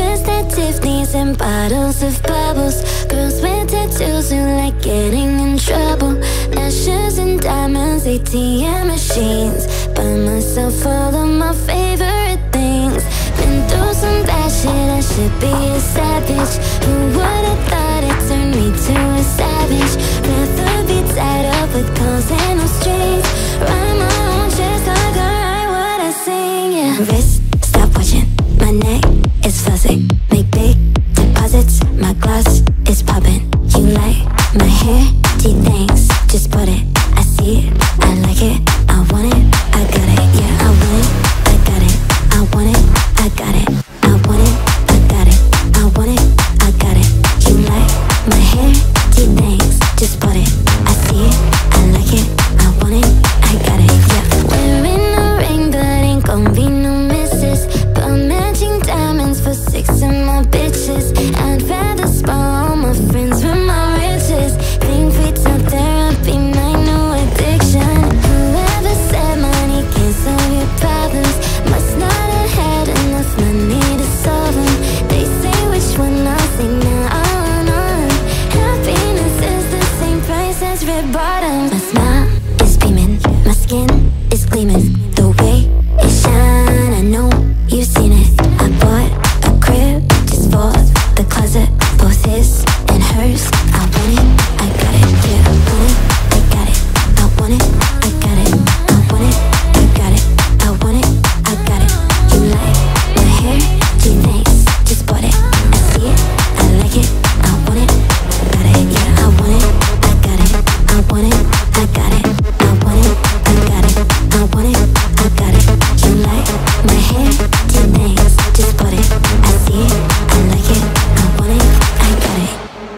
twisted Tiffany's and bottles of bubbles. Girls with tattoos who like getting in trouble. Ashes and diamonds, A T M machines. Buy myself all of my favorite things. Been through some bad shit, I should be a savage. Who would've thought it turned me to a savage? Rather be tied up with calls and no strings. Write my own chest like I write what I sing, yeah. Wrist, stop watching, my neck is fuzzy. Make big deposits, my gloss is popping. You like my hair? Gee, thanks, just put it. I see it, I like it, I want it, I got it. Yeah, I want it, I got it, I want it, I got it. I want it, I got it, I want it, I got it. You like my hair? Gee, thanks, just put it. I see it, I like it, I want it, I got it. Yeah, wearing a ring but ain't gon' be no misses. But matching diamonds for six of my bitches. I'd rather spoil all my friends with my riches. Think we took therapy, my new addiction. Whoever said money can't solve your problems must not have had enough money to solve them. They say which one I'll say now, I want on. Happiness is the same price as red bottoms. My smile is beaming, my skin is gleaming. The way it shine, I know you've seen it. I bought a crib just for the closet, both his and hers. I want it, I got it, yeah, I want it, I got it. I want it, I got it, I want it, I got it. I want it, I got it. You like my hair? Gee, thanks, just bought it. I see it, I like it, I want it, got it. Yeah, I want it, I got it. I want it, I got it. I want it, I got it. I want it, I got it. You like my hair? Gee, thanks, just bought it. I see it, I like it, I want it, I got it.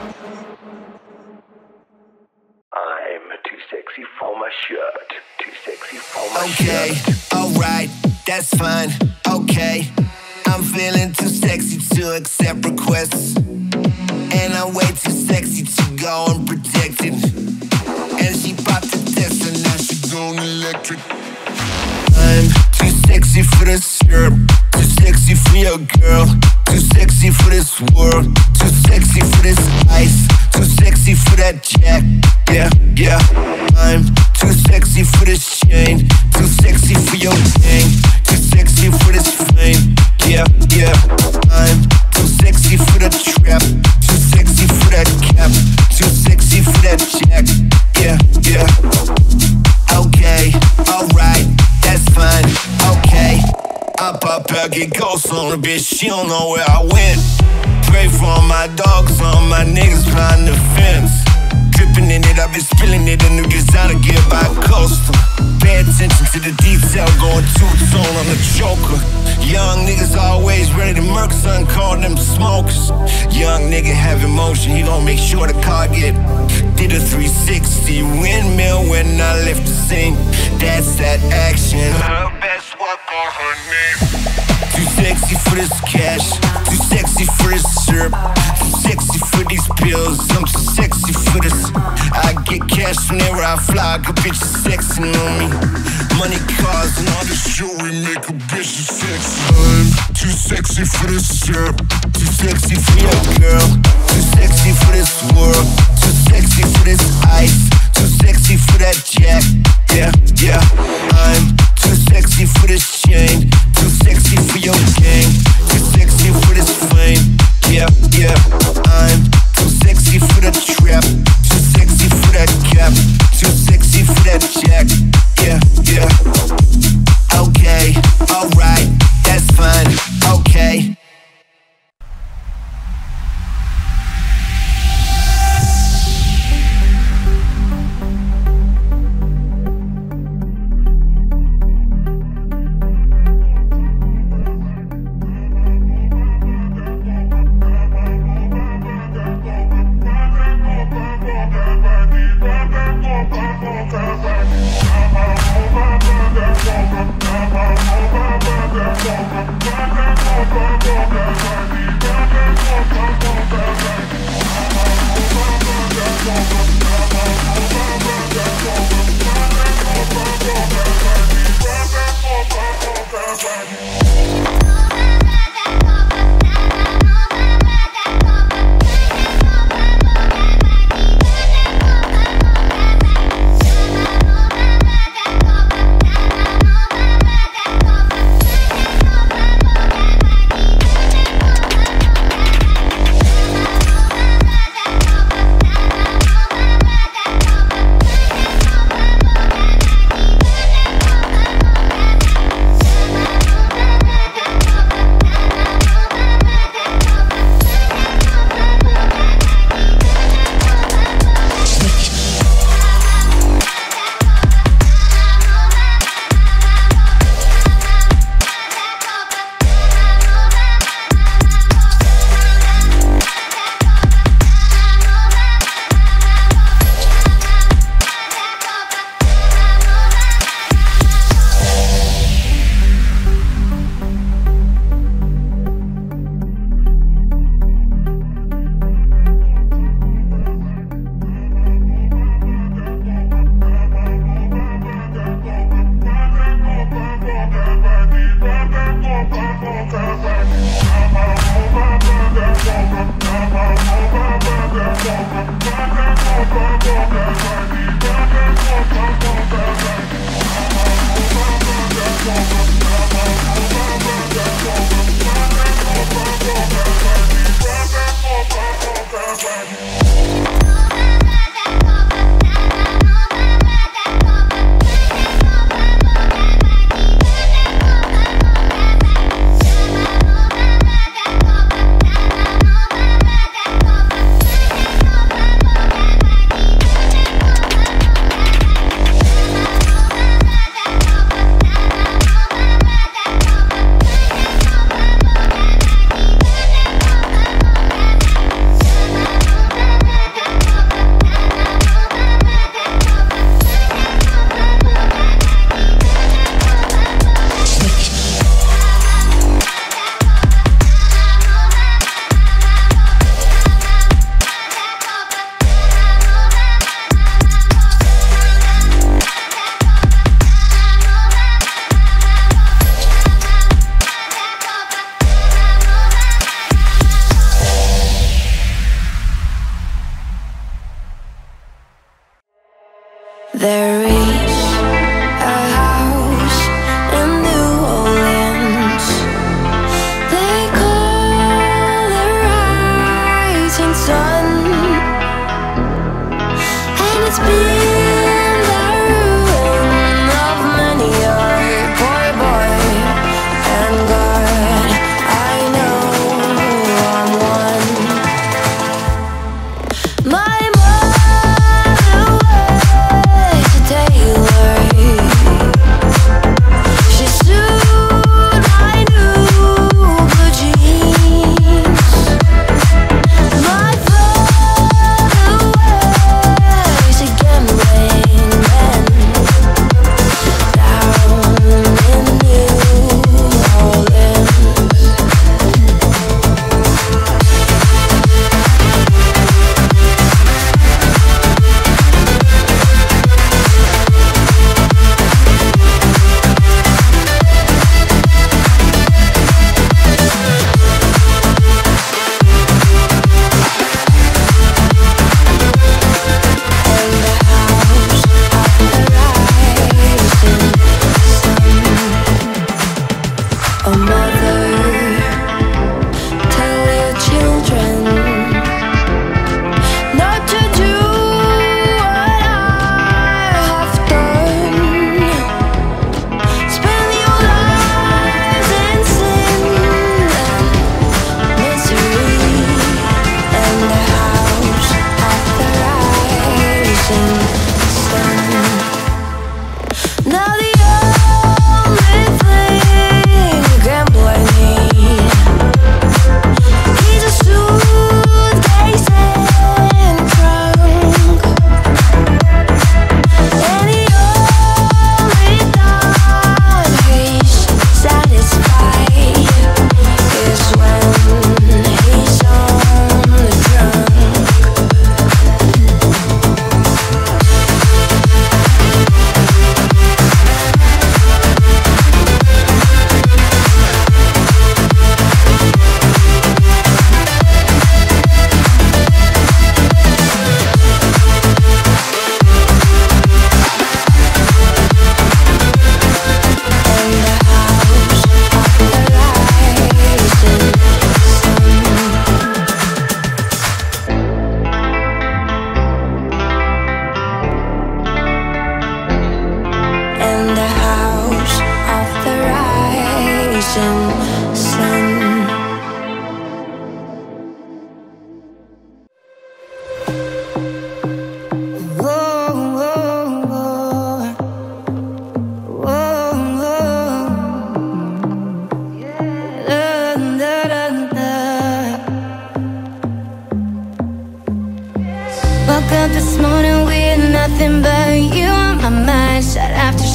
I'm too sexy for my shirt. Too sexy for my Okay, shirt. alright, that's fine. Okay, I'm feeling too sexy to accept requests. And I'm way too sexy to go unprotected. And she popped the test and now she going electric. I'm too sexy for this shirt. Too sexy for your girl. Too sexy for this world. Too sexy for this ice. Too sexy for that jack. Yeah, yeah. I'm too sexy for this chain. Too sexy for your gang. Too sexy for this fame. Yeah, yeah. I'm too sexy for the trap. Too sexy for that cap. Too sexy for that jack. Yeah, yeah. Okay, alright, that's fine. Okay, I pop out, get ghosts on the bitch. She don't know where I went. Pray for all my dogs, all my niggas behind the fence. Dripping in it, I've been spilling it. A new designer gear by coastal. Pay attention to the detail, going two-tone on the choker. Young niggas always ready to murk, son, call them smokers. Young nigga have emotion, he gon' make sure the car get. Did a three sixty windmill when I left the scene. That's that action. Her best work on her knee. Too sexy for this cash. Too sexy for this syrup. Too sexy for these pills. I'm too sexy for this. I get cash whenever I fly. Good bitches sexy on me. Money, cars, and all this jewelry make a bitch sexy. I'm too sexy for this syrup. Too sexy for your girl. Too sexy for this world. Too sexy for this ice. Too sexy for that jack. Yeah, yeah. I'm too sexy for this chain. Too sexy for your gang. Too sexy for this fame. Yeah, yeah. I'm too sexy for the trap. Too sexy for that cap. Too sexy for that jack. Yeah, yeah. Okay, alright, that's fine. Okay.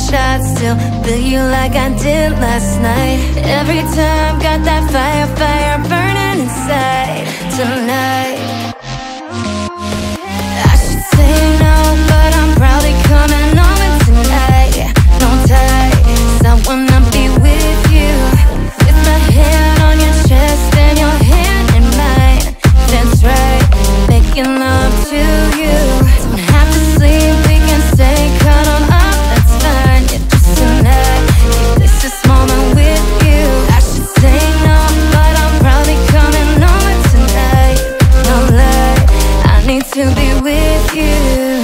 shot, still feel you like I did last night. Every time, got that fire, fire burning inside. Tonight I should say no, but I'm probably coming over tonight. No tie, 'cause I wanna be with you, with my head on your chest and your hand in mine. That's right, making love to you. Don't have to sleep, we can stay cuddled up, that's fine. Yeah, just tonight, this this moment with you. I should say no, but I'm probably coming over tonight. No lie, I need to be with you.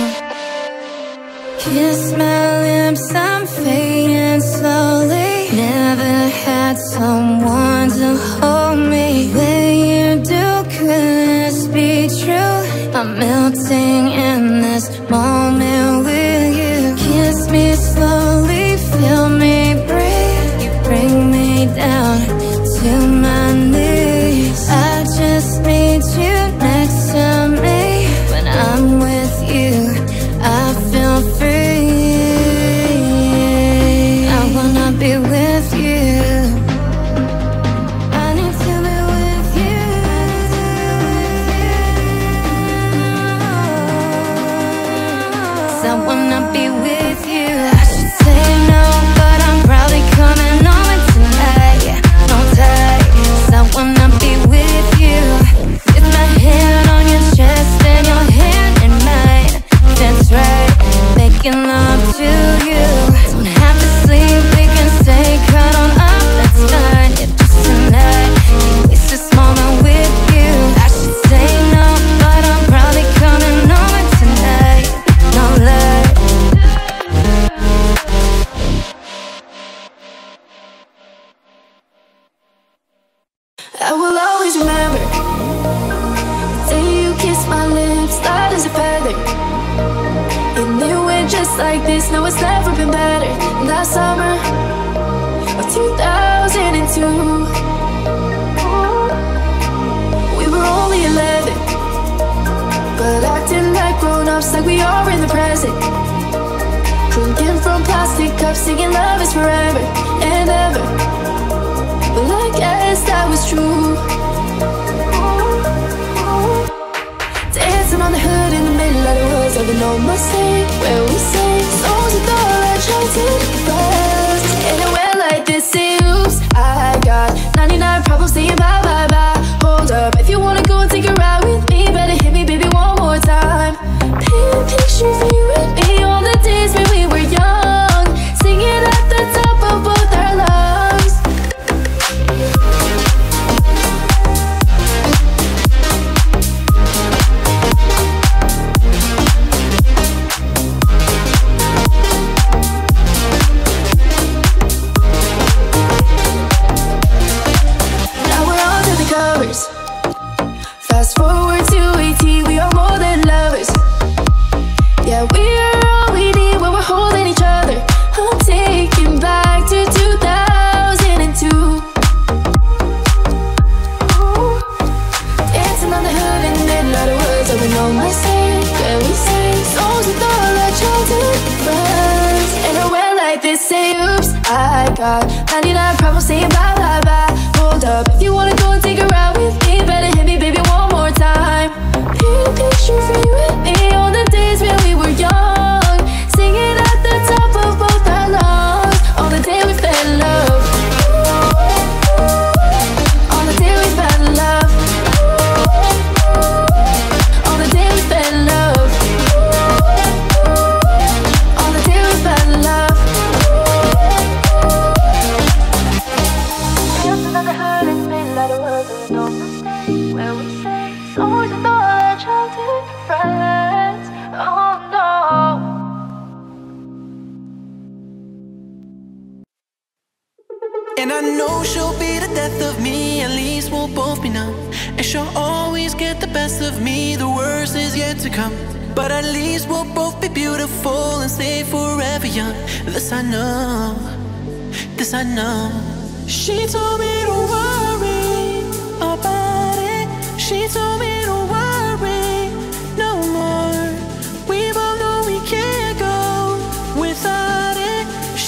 Kiss my lips, I'm fading slowly. Never had someone to hold me when you do, could this be true? I'm melting in this moment with you. Kiss me slowly, feel me breathe. You bring me down to my knees. I just need you next to me. When I'm with you, I feel free. I wanna be with you. I need to be with you. I wanna be with you. I should say no, but I'm probably coming over tonight. No tie, 'cause I wanna be with you, with my head on your chest and your hand in mine. That's right, making love to you. Don't have to sleep, we can stay cuddled up, that's fine. Yeah, just tonight, it's this moment with you. I should say no, but I'm probably coming over tonight. No lie. I will always remember the day you kissed my lips, light as a feather. And it went just like this, no it's never been better. That summer of two thousand two, we were only eleven, but acting like grown-ups, like we are in the present. Drinking from plastic cups, singing love is forever and ever. Well, I guess that was true. Dancing on the hood in the middle of the woods of an old Mustang, where we sang songs with all our childhood friends. And it went like this, oops, I got ninety-nine problems saying bye, bye, bye. Hold up, if you wanna go and take a ride with me, better hit me, baby, one more time. Paint a picture for you and me on the days when we were young, singing at the top of both our lungs. Fast forward to eighteen, we are more than lovers. Yeah, we are all we need when we're holding each other. I'm taking back to two thousand two. Dancing on the hood in the middle of the woods of an old Mustang, where we sang songs with all our childhood friends. And it went like this, say oops, I got ninety-nine problems saying bye, bye, bye. Hold up, if you wanna go and take a ride with me, better hit me, baby, one more time. Paint a picture for you and me on the days when we were young, singing at the top of both our lungs. On the day we fell in love, on the day we fell in love, on the day we fell in love, on the day we fell in love. Dancing on the hood in the middle of the woods of an old Mustang, where we sang songs with all our childhood friends. Oh no. And I know she'll be the death of me, at least we'll both be numb. And she'll always get the best of me, the worst is yet to come. But at least we'll both be beautiful and stay forever young. This I know, this I know. She told me to worry about it. She told me to worry no more. We both know we can't go without it.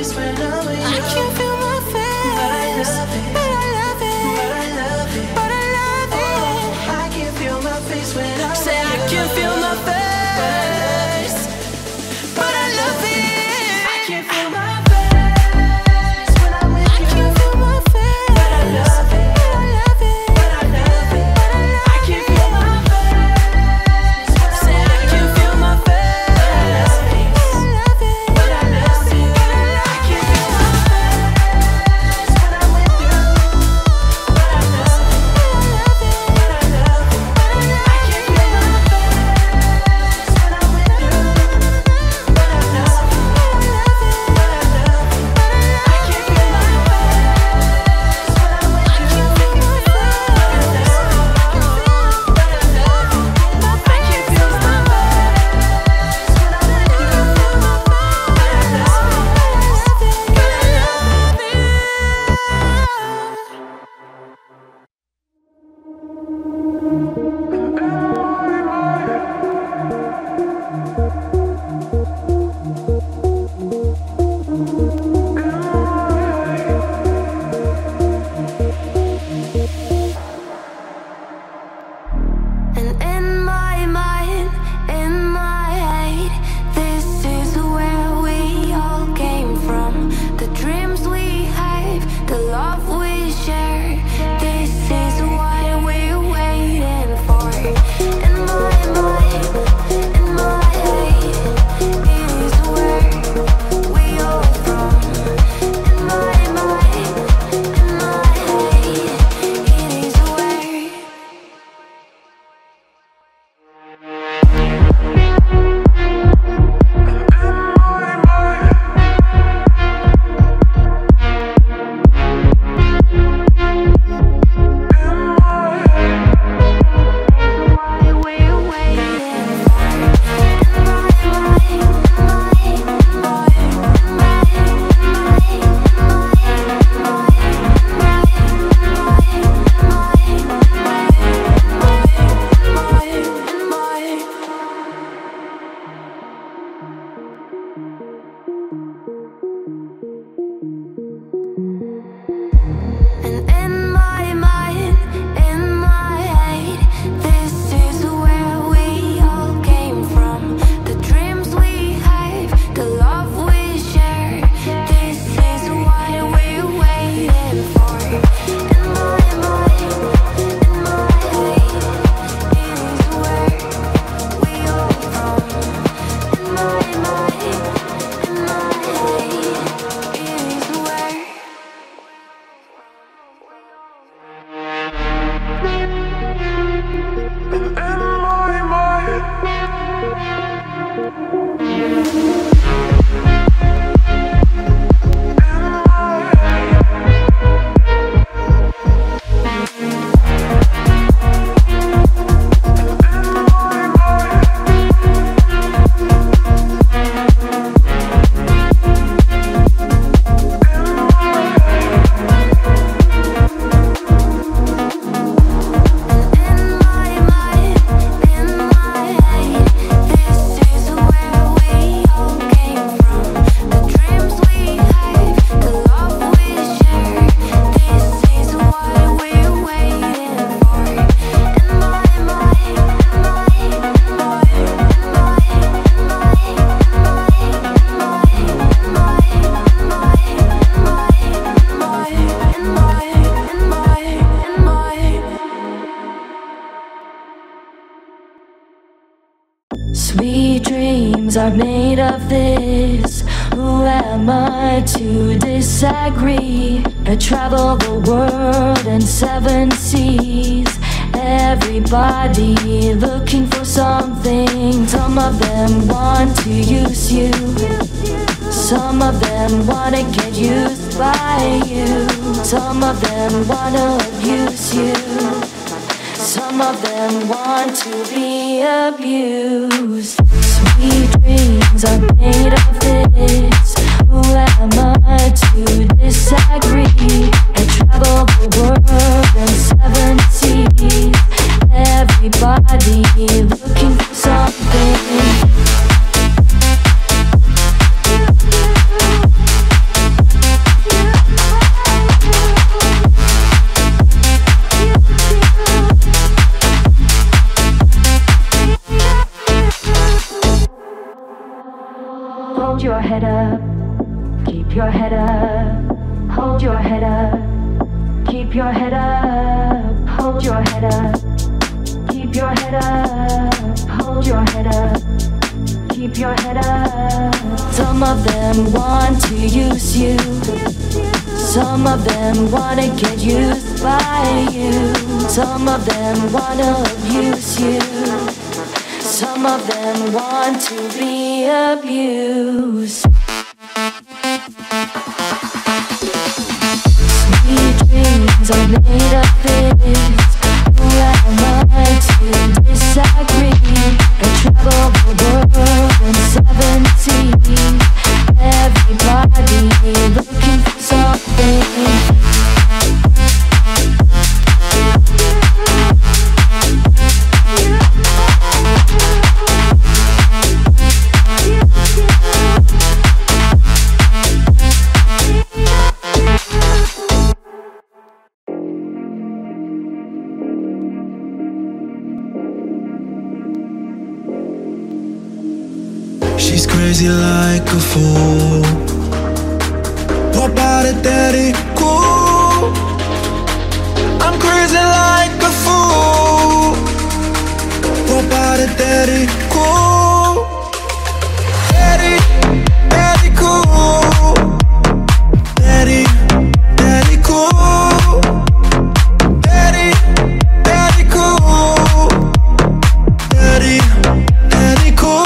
face when I'm with you. I can't feel my face, but I love it. But I love it. But I love it. But I love it. Oh, I can feel my face when I'm Say with I you. can feel my face, but I love it. I can feel my face when I'm with I you. can feel my face, But I love it. But I love it. But I love it. But I love I can feel my face when I'm Say I with you. can feel my face, But I love it. But I love it. But I love it. I can feel my face when I'm with you. But I love it. But I love it. I can feel my face when I'm with you. But I love it. But I love it. I can feel my face when I'm with you. But I love it. But I love it. I can feel my And in my mind, in my head, this is where we all came from. The dreams we have, the love we share. This is what we're waiting for. In my mind, in my head, is where we all from. In my mind, in my head, it is where. And in my mind, in my head, this is where we all came from. The dreams we have, the love we share. This is what we're waiting for. In my mind, in my head, it is where we all from. In my mind, in my head, it is where. Sweet dreams are made of this. Who am I to disagree? I travel the world and seven seas. Everybody looking for something. Some of them want to use you. Some of them wanna get used by you. Some of them wanna abuse you. Some of them want to be abused. Sweet dreams are made of this. Who am I to disagree? I travel the world and seven seas. Everybody looking for something. Hold your head up, keep your head up. Hold your head up, keep your head up. Hold your head up, keep your head up. Hold your head up, keep your head up. Some of them want to use you. Some of them wanna get used by you. Some of them wanna abuse you. Some of them want to be abused. Sweet dreams are made of this. Who am I to disagree? I travel the world in seventeen. Everybody looking for something. She's crazy like a fool. What about it, daddy? Cool. I'm crazy like a fool. What about it, daddy? Cool. Daddy, daddy, cool. Daddy, daddy, cool. Daddy, daddy, cool. Daddy, daddy, cool.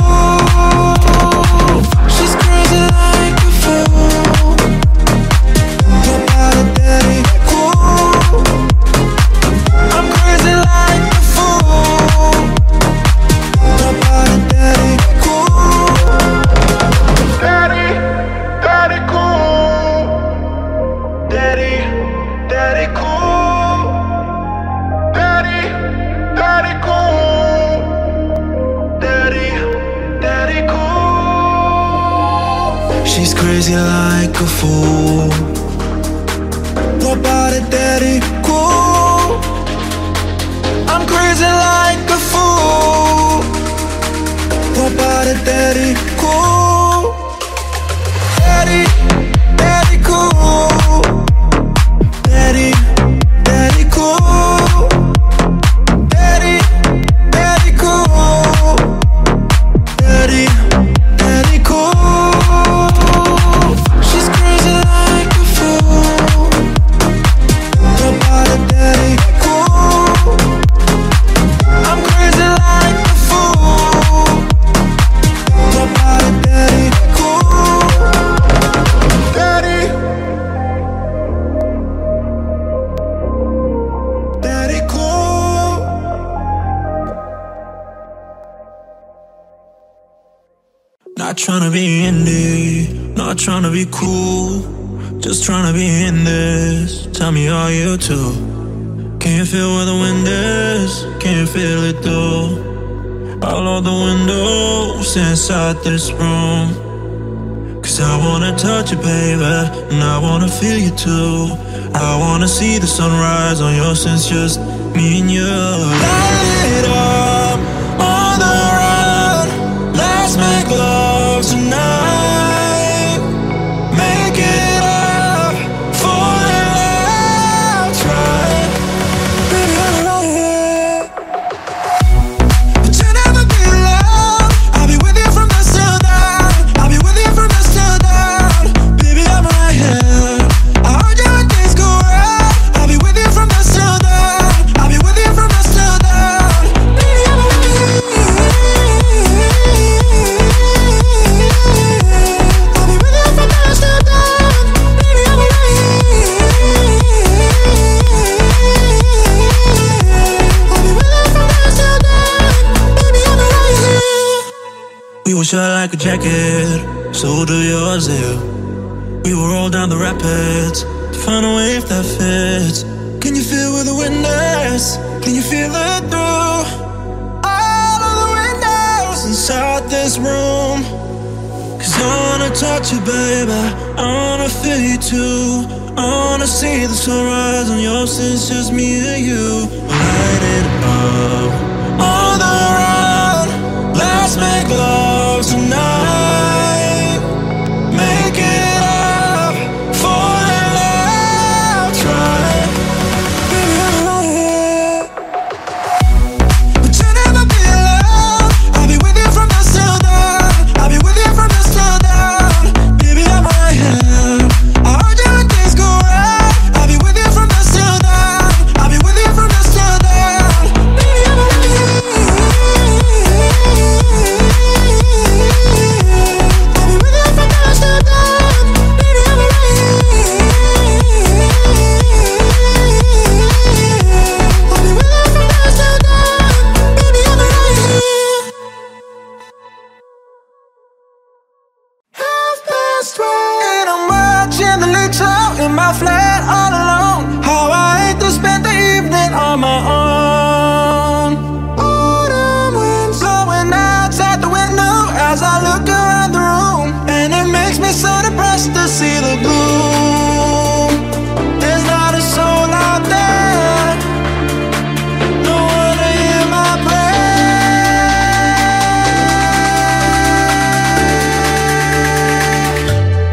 She's crazy like a fool. What about it, daddy? Cool. I'm crazy like a fool. What about it, daddy? Cool. Daddy, daddy, cool. Daddy, daddy, cool. Daddy, daddy, cool. Daddy, daddy, cool. Not tryna be indie, not tryna be cool, just tryna be in this. Tell me, are you too? Can you feel where the wind is? Can you feel it though? All of the windows inside this room. Cause I wanna touch you, baby, and I wanna feel you too. I wanna see the sunrise on your sense, just me and you. Light it up on the run, let's make love tonight. Make it up for the last ride. Baby, I'm right here. But you'll never be alone. I'll be with you from dusk till dawn. I'll be with you from dusk till dawn. Baby, I'm right here. I heard you when things go wrong. I'll be with you from dusk till dawn. I'll be with you from dusk till dawn. Baby, I'm right here. We were shut like a jacket, so do yours, yeah. We will roll down the rapids to find a wave that fits. Can you feel where the wind is? Can you feel it through all of the windows inside this room? Cause I wanna touch you, baby, I wanna feel you too. I wanna see the sunrise on your sense, just me and you. Light it up on the run, let's make love tonight. as I look around the room, and it makes me so depressed to see the gloom. There's not a soul out there, no one to hear my prayer.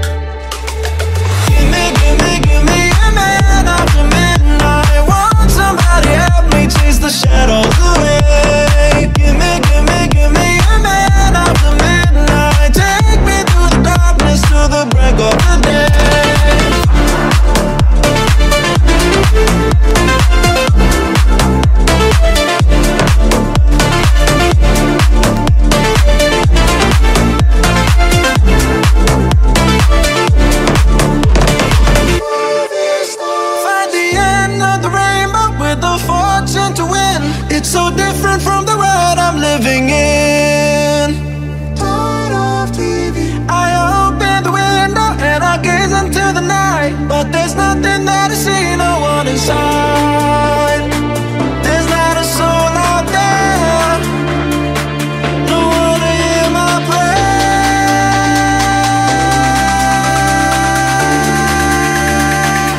Give me, give me, give me a man after midnight. Want somebody help me chase the shadows away. Give me, give me, give me a man after midnight. Take me through the darkness to the break of the day. Find the end of the rainbow with the fortune to win. It's so different from the world I'm living in. Tired of T V, I open the window and I gaze into the night, but there's nothing that I see, no one inside. There's not a soul out there, no one to hear my prayer.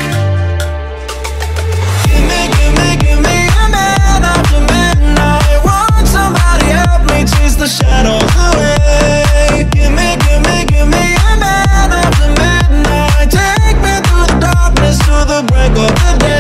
Give me, give me, give me a man after midnight. Want somebody help me chase the shadows away. Give me, give me, give me a man after midnight. Take me through the darkness to the break of the day.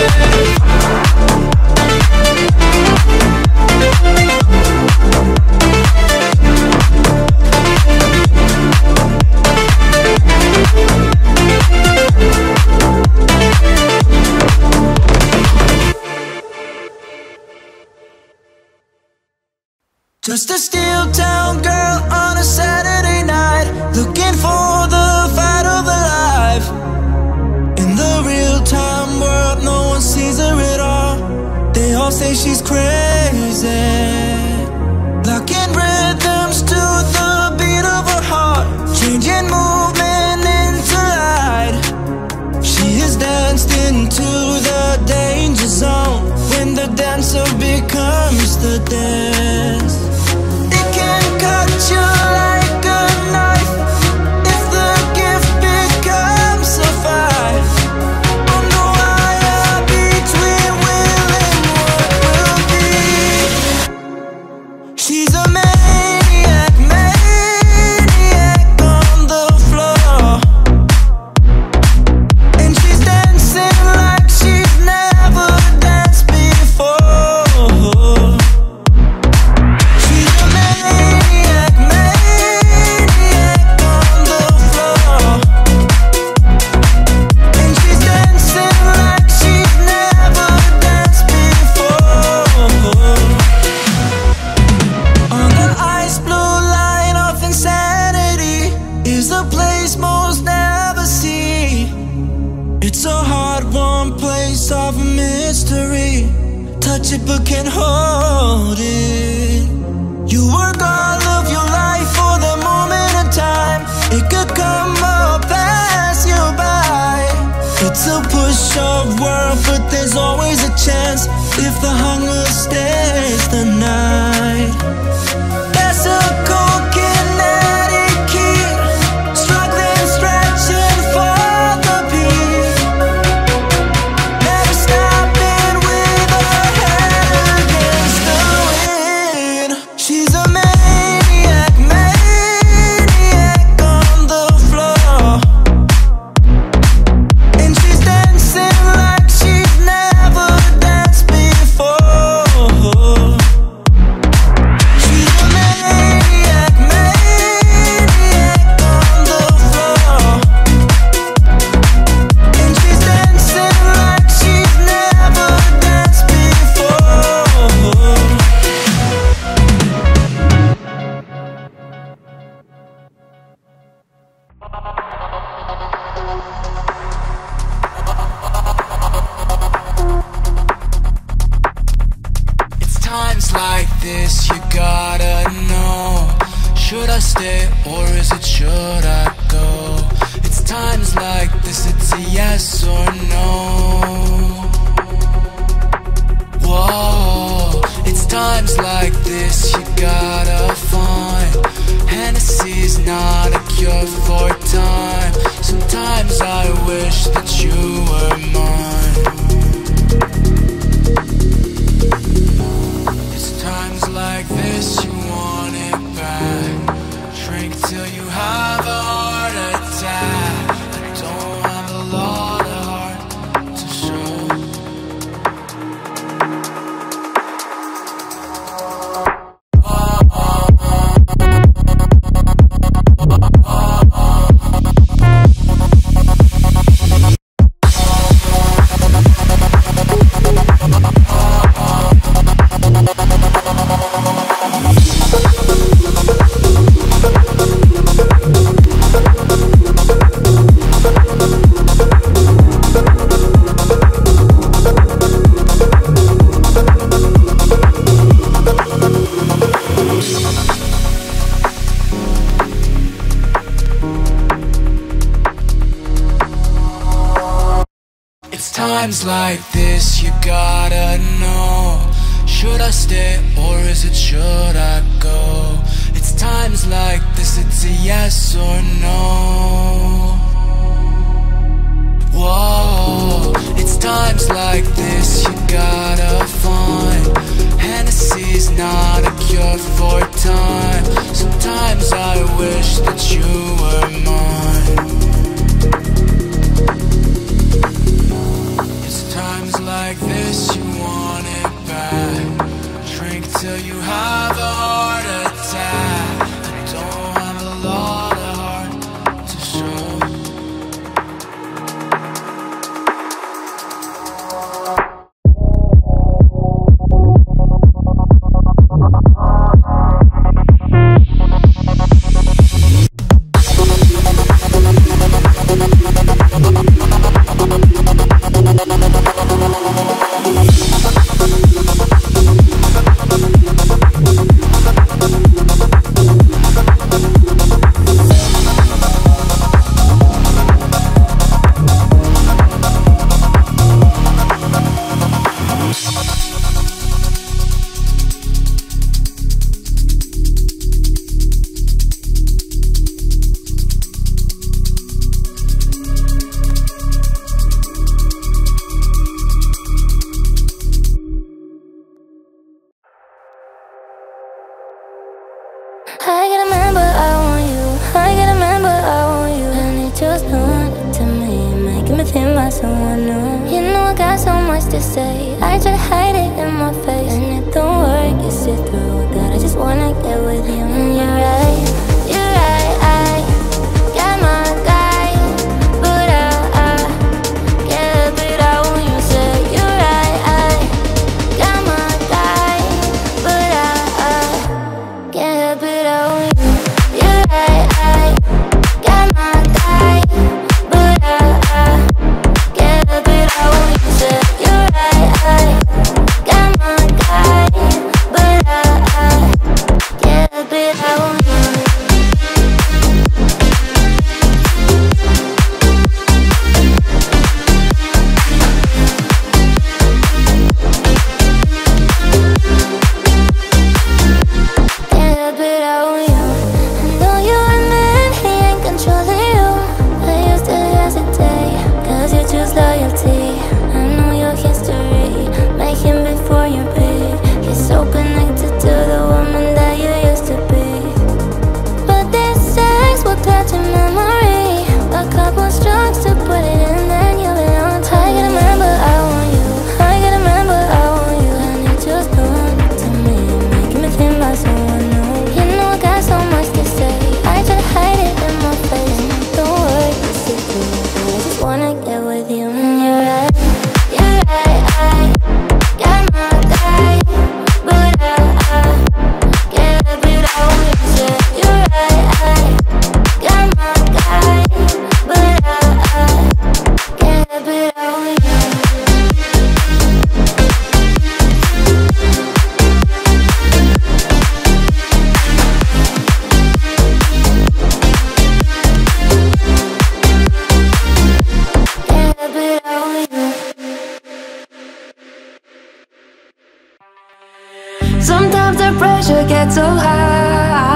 Just a steel town girl on a Saturday night, looking for the fight of her life. In the real-time world, no one sees her at all. They all say she's crazy, locking rhythms to the beat of her heart, changing movement into light. She has danced into the danger zone when the dancer becomes the dance. It can cut you like a knife if the gift becomes a fight. On the wire between will and what will be. She's a maniac, maniac on the floor, and she's dancing like she's never danced before. She's a maniac, maniac on the floor, and she's dancing like she's never danced before. On the ice blue line of insanity is a place most never see. It's a hard-won place of mystery. Touch it but can't hold it. You work all of your life for the moment in time. It could come or pass you by. It's a push-up world, but there's always a chance if the hunger stays the night. There's a cold kinetic key, struggling, stretching for the beat. Never stopping with her head against the wind. She's a maniac, maniac on the floor, and she's dancing like she's never danced before. She's a maniac, maniac on the floor, and she's dancing like she's never danced before. It's times like this you gotta know, should I stay or is it should I go? It's times like this, it's a yes or no. Whoa, it's times like this you gotta find hand cure for time. Sometimes I wish that you were mine. It's times like this you want it back. Drink till you have a heart attack. I don't have a lot of heart to show. Times like this, you gotta know. Should I stay or is it should I go? It's times like this, it's a yes or no. Whoa, it's times like this, you gotta find. Hennessy's not a cure for time. Sometimes I wish that you were mine. Times like this, you want it back. Drink till you have a heart attack. I don't have a lot of heart to show. Someone new. You know I got so much to say. I try to hide it in my face, and it don't work. You sit through that. I just wanna get with you. And you're right, you're right. I got my guy, but I, I can't help it out when you say you're right. I got my guy, but I, I can't help it out when you. You're right. I got my guy, but I, I Sometimes the pressure gets so high.